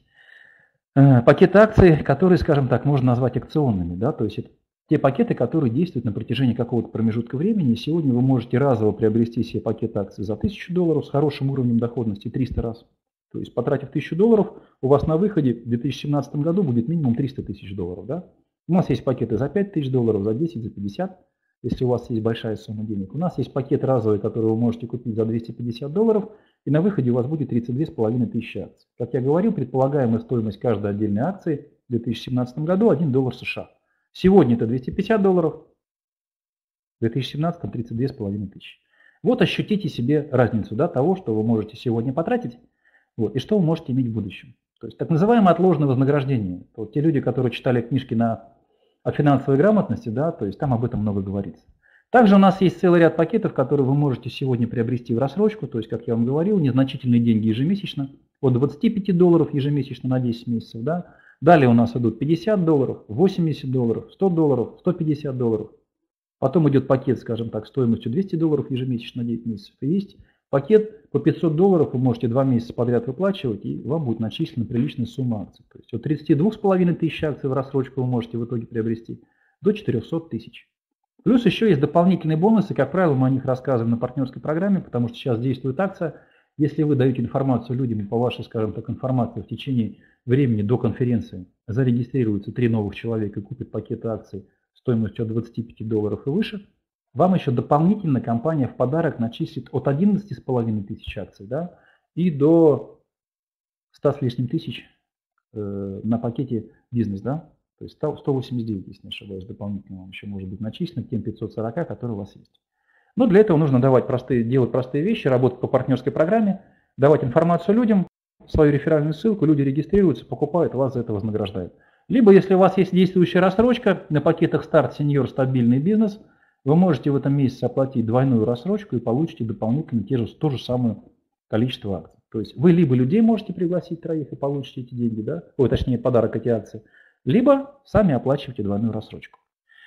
э, пакеты акций, которые, скажем так, можно назвать акционными, да, то есть это те пакеты, которые действуют на протяжении какого-то промежутка времени. И сегодня вы можете разово приобрести себе пакет акций за тысячу долларов с хорошим уровнем доходности триста раз. То есть, потратив тысячу долларов, у вас на выходе в две тысячи семнадцатом году будет минимум триста тысяч долларов. Да? У нас есть пакеты за пять тысяч долларов, за десять, за пятьдесят, если у вас есть большая сумма денег. У нас есть пакет разовый, который вы можете купить за двести пятьдесят долларов, и на выходе у вас будет тридцать две с половиной тысячи акций. Как я говорил, предполагаемая стоимость каждой отдельной акции в две тысячи семнадцатом году один доллар США. Сегодня это двести пятьдесят долларов, в две тысячи семнадцатом тридцать две с половиной тысячи. Вот ощутите себе разницу, да, того, что вы можете сегодня потратить, вот, и что вы можете иметь в будущем. То есть так называемое отложенное вознаграждение. Вот те люди, которые читали книжки на, о финансовой грамотности, да, то есть там об этом много говорится. Также у нас есть целый ряд пакетов, которые вы можете сегодня приобрести в рассрочку, то есть, как я вам говорил, незначительные деньги ежемесячно, от двадцати пяти долларов ежемесячно на десять месяцев. Да? Далее у нас идут пятьдесят долларов, восемьдесят долларов, сто долларов, сто пятьдесят долларов. Потом идет пакет, скажем так, стоимостью двести долларов ежемесячно на девять месяцев. И есть пакет по пятьсот долларов, вы можете два месяца подряд выплачивать, и вам будет начислена приличная сумма акций. То есть от тридцати двух с половиной тысяч акций в рассрочку вы можете в итоге приобрести до четырехсот тысяч. Плюс еще есть дополнительные бонусы, как правило, мы о них рассказываем на партнерской программе, потому что сейчас действует акция. Если вы даете информацию людям по вашей, скажем так, информации в течение времени до конференции, зарегистрируются три новых человека и купят пакеты акций стоимостью от двадцати пяти долларов и выше, вам еще дополнительно компания в подарок начислит от одиннадцати с половиной тысяч акций, да, и до ста с лишним тысяч э, на пакете бизнес, да. То есть сто восемьдесят девять, если не ошибаюсь, дополнительно вам еще может быть начислено к тем пятьсот сорока, которые у вас есть. Но для этого нужно давать простые, делать простые вещи, работать по партнерской программе, давать информацию людям, свою реферальную ссылку, люди регистрируются, покупают, вас за это вознаграждают. Либо, если у вас есть действующая рассрочка на пакетах старт, сеньор, стабильный бизнес, вы можете в этом месяце оплатить двойную рассрочку и получите дополнительно те же, то же самое количество акций. То есть вы либо людей можете пригласить троих и получите эти деньги, да, ой, точнее подарок эти акции, либо сами оплачиваете двойную рассрочку.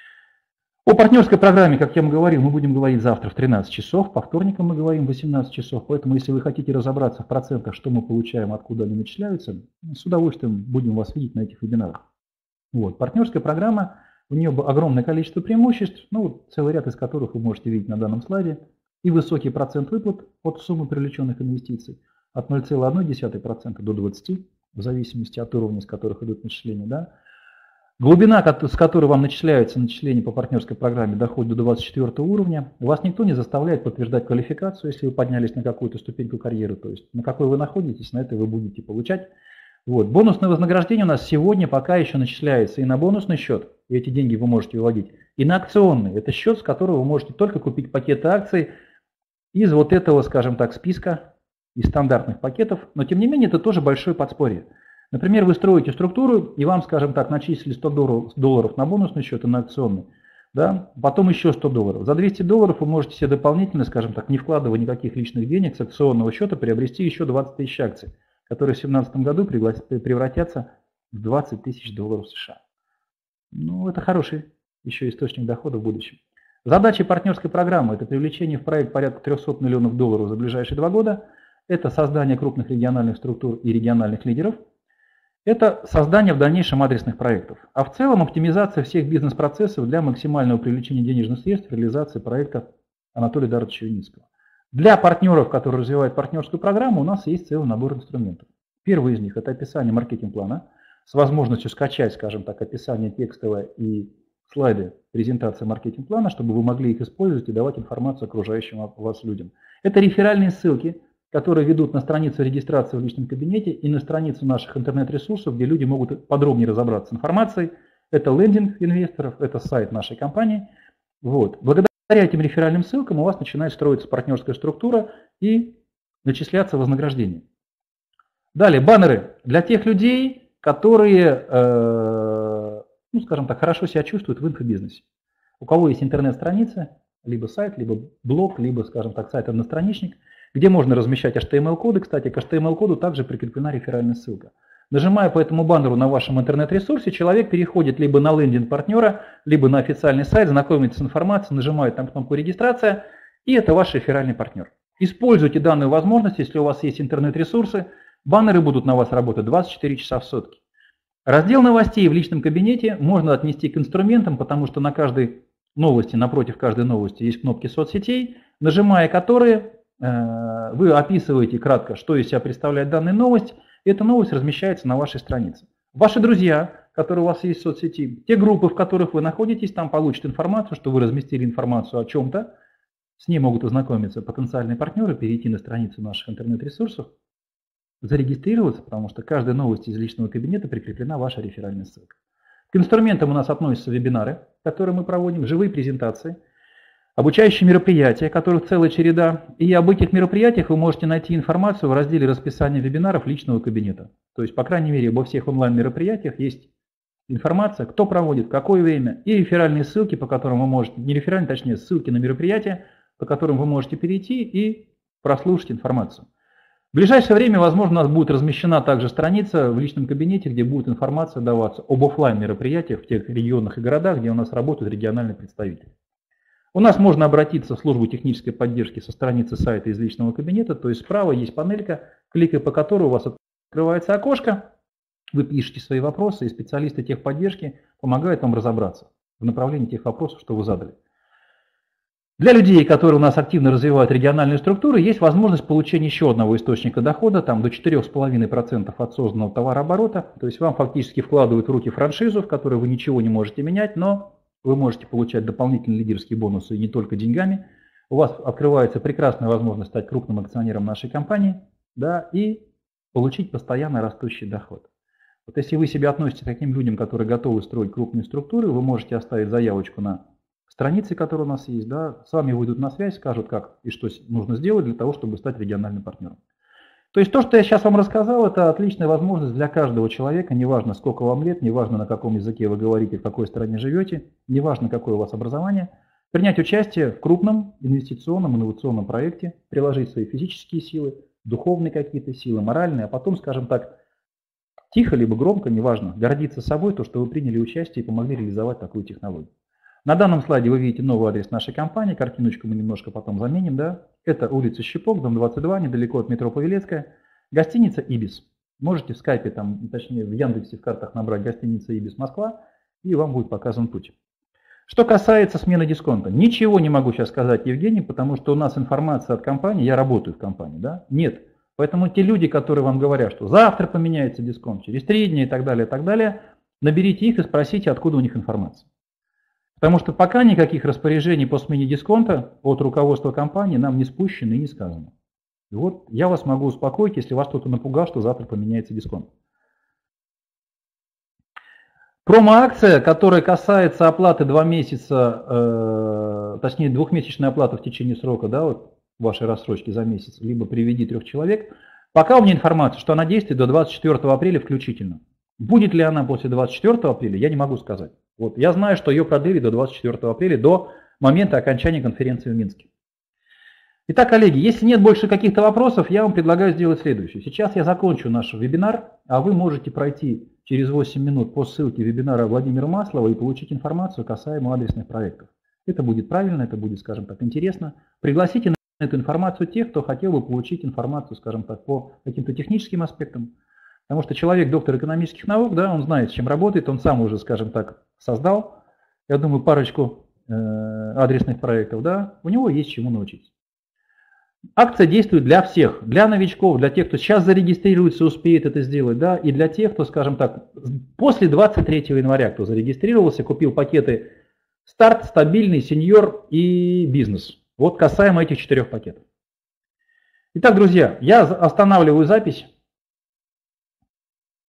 О партнерской программе, как я вам говорил, мы будем говорить завтра в тринадцать часов, по вторникам мы говорим в восемнадцать часов, поэтому если вы хотите разобраться в процентах, что мы получаем, откуда они начисляются, с удовольствием будем вас видеть на этих вебинарах. Вот. Партнерская программа, у нее огромное количество преимуществ, ну, целый ряд из которых вы можете видеть на данном слайде, и высокий процент выплат от суммы привлеченных инвестиций, от ноль целых одной десятой процента до двадцати процентов, в зависимости от уровня, с которых идут начисления, да. Глубина, с которой вам начисляются начисления по партнерской программе, доходит до двадцать четвёртого уровня. Вас никто не заставляет подтверждать квалификацию, если вы поднялись на какую-то ступеньку карьеры. То есть на какой вы находитесь, на этой вы будете получать. Вот. Бонусное вознаграждение у нас сегодня пока еще начисляется и на бонусный счет, и эти деньги вы можете выводить, и на акционный. Это счет, с которого вы можете только купить пакеты акций из вот этого, скажем так, списка, из стандартных пакетов. Но тем не менее это тоже большое подспорье. Например, вы строите структуру, и вам, скажем так, начислили сто долларов на бонусный счет и на акционный, да? Потом еще сто долларов. За двести долларов вы можете себе дополнительно, скажем так, не вкладывая никаких личных денег, с акционного счета приобрести еще двадцать тысяч акций, которые в две тысячи семнадцатом году превратятся в двадцать тысяч долларов США. Ну, это хороший еще источник дохода в будущем. Задачи партнерской программы – это привлечение в проект порядка трёхсот миллионов долларов за ближайшие два года, это создание крупных региональных структур и региональных лидеров, это создание в дальнейшем адресных проектов, а в целом оптимизация всех бизнес-процессов для максимального привлечения денежных средств в реализации проекта Анатолия Эдуардовича Юницкого. Для партнеров, которые развивают партнерскую программу, у нас есть целый набор инструментов. Первый из них – это описание маркетинг-плана с возможностью скачать, скажем так, описание текстовое и слайды презентации маркетинг-плана, чтобы вы могли их использовать и давать информацию окружающим вас людям. Это реферальные ссылки, которые ведут на страницу регистрации в личном кабинете и на страницу наших интернет-ресурсов, где люди могут подробнее разобраться с информацией. Это лендинг инвесторов, это сайт нашей компании. Вот. Благодаря этим реферальным ссылкам у вас начинает строиться партнерская структура и начисляться вознаграждение. Далее, баннеры для тех людей, которые, э, ну, скажем так, хорошо себя чувствуют в инфобизнесе. У кого есть интернет-страница, либо сайт, либо блог, либо, скажем так, сайт-одностраничник, где можно размещать эйч ти эм эл-коды. Кстати, к эйч ти эм эл-коду также прикреплена реферальная ссылка. Нажимая по этому баннеру на вашем интернет-ресурсе, человек переходит либо на лендинг партнера, либо на официальный сайт, знакомится с информацией, нажимает там кнопку «Регистрация», и это ваш реферальный партнер. Используйте данную возможность, если у вас есть интернет-ресурсы, баннеры будут на вас работать двадцать четыре часа в сутки. Раздел новостей в личном кабинете можно отнести к инструментам, потому что на каждой новости, напротив каждой новости есть кнопки соцсетей, нажимая которые вы описываете кратко, что из себя представляет данная новость, и эта новость размещается на вашей странице. Ваши друзья, которые у вас есть в соцсети, те группы, в которых вы находитесь, там получат информацию, что вы разместили информацию о чем-то, с ней могут ознакомиться потенциальные партнеры, перейти на страницу наших интернет-ресурсов, зарегистрироваться, потому что к каждой новости из личного кабинета прикреплена ваша реферальная ссылка. К инструментам у нас относятся вебинары, которые мы проводим, живые презентации, обучающие мероприятия, которых целая череда. И об этих мероприятиях вы можете найти информацию в разделе расписания вебинаров личного кабинета. То есть, по крайней мере, обо всех онлайн-мероприятиях есть информация, кто проводит, в какое время, и реферальные ссылки, по которым вы можете, не реферальные, точнее, ссылки на мероприятия, по которым вы можете перейти и прослушать информацию. В ближайшее время, возможно, у нас будет размещена также страница в личном кабинете, где будет информация даваться об офлайн мероприятиях в тех регионах и городах, где у нас работают региональные представители. У нас можно обратиться в службу технической поддержки со страницы сайта из личного кабинета, то есть справа есть панелька, кликая по которой у вас открывается окошко, вы пишете свои вопросы, и специалисты техподдержки помогают вам разобраться в направлении тех вопросов, что вы задали. Для людей, которые у нас активно развивают региональные структуры, есть возможность получения еще одного источника дохода, там до четырёх с половиной процентов от созданного товарооборота. То есть вам фактически вкладывают в руки франшизу, в которой вы ничего не можете менять, но вы можете получать дополнительные лидерские бонусы и не только деньгами. У вас открывается прекрасная возможность стать крупным акционером нашей компании, да, и получить постоянно растущий доход. Вот если вы себя относите к таким людям, которые готовы строить крупные структуры, вы можете оставить заявочку на страницы, которые у нас есть, да, с вами выйдут на связь, скажут, как и что нужно сделать для того, чтобы стать региональным партнером. То есть то, что я сейчас вам рассказал, это отличная возможность для каждого человека, неважно сколько вам лет, неважно на каком языке вы говорите, в какой стране живете, неважно какое у вас образование, принять участие в крупном инвестиционном, инновационном проекте, приложить свои физические силы, духовные какие-то силы, моральные, а потом, скажем так, тихо либо громко, неважно, гордиться собой, то, что вы приняли участие и помогли реализовать такую технологию. На данном слайде вы видите новый адрес нашей компании, картиночку мы немножко потом заменим, да. Это улица Щепок, дом двадцать два, недалеко от метро Павелецкая, гостиница «Ибис». Можете в скайпе, там, точнее в Яндексе в картах набрать гостиница «Ибис Москва», и вам будет показан путь. Что касается смены дисконта, ничего не могу сейчас сказать, Евгений, потому что у нас информация от компании, я работаю в компании, да, нет. Поэтому те люди, которые вам говорят, что завтра поменяется дисконт, через три дня и так далее, и так далее, наберите их и спросите, откуда у них информация. Потому что пока никаких распоряжений по смене дисконта от руководства компании нам не спущено и не сказано. И вот я вас могу успокоить, если вас кто-то напугал, что завтра поменяется дисконт. Промо-акция, которая касается оплаты два месяца, э, точнее двухмесячной оплаты в течение срока, да, вот вашей рассрочки за месяц, либо приведи трех человек, пока у меня информация, что она действует до двадцать четвёртого апреля включительно. Будет ли она после двадцать четвёртого апреля, я не могу сказать. Вот, я знаю, что ее продлили до двадцать четвёртого апреля, до момента окончания конференции в Минске. Итак, коллеги, если нет больше каких-то вопросов, я вам предлагаю сделать следующее. Сейчас я закончу наш вебинар, а вы можете пройти через восемь минут по ссылке вебинара Владимира Маслова и получить информацию касаемо адресных проектов. Это будет правильно, это будет, скажем так, интересно. Пригласите на эту информацию тех, кто хотел бы получить информацию, скажем так, по каким-то техническим аспектам. Потому что человек, доктор экономических наук, да, он знает, с чем работает, он сам уже, скажем так, создал, я думаю, парочку э, адресных проектов, да, у него есть чему научиться. Акция действует для всех, для новичков, для тех, кто сейчас зарегистрируется, успеет это сделать, да, и для тех, кто, скажем так, после двадцать третьего января, кто зарегистрировался, купил пакеты старт, стабильный, сеньор и бизнес. Вот касаемо этих четырех пакетов. Итак, друзья, я останавливаю запись.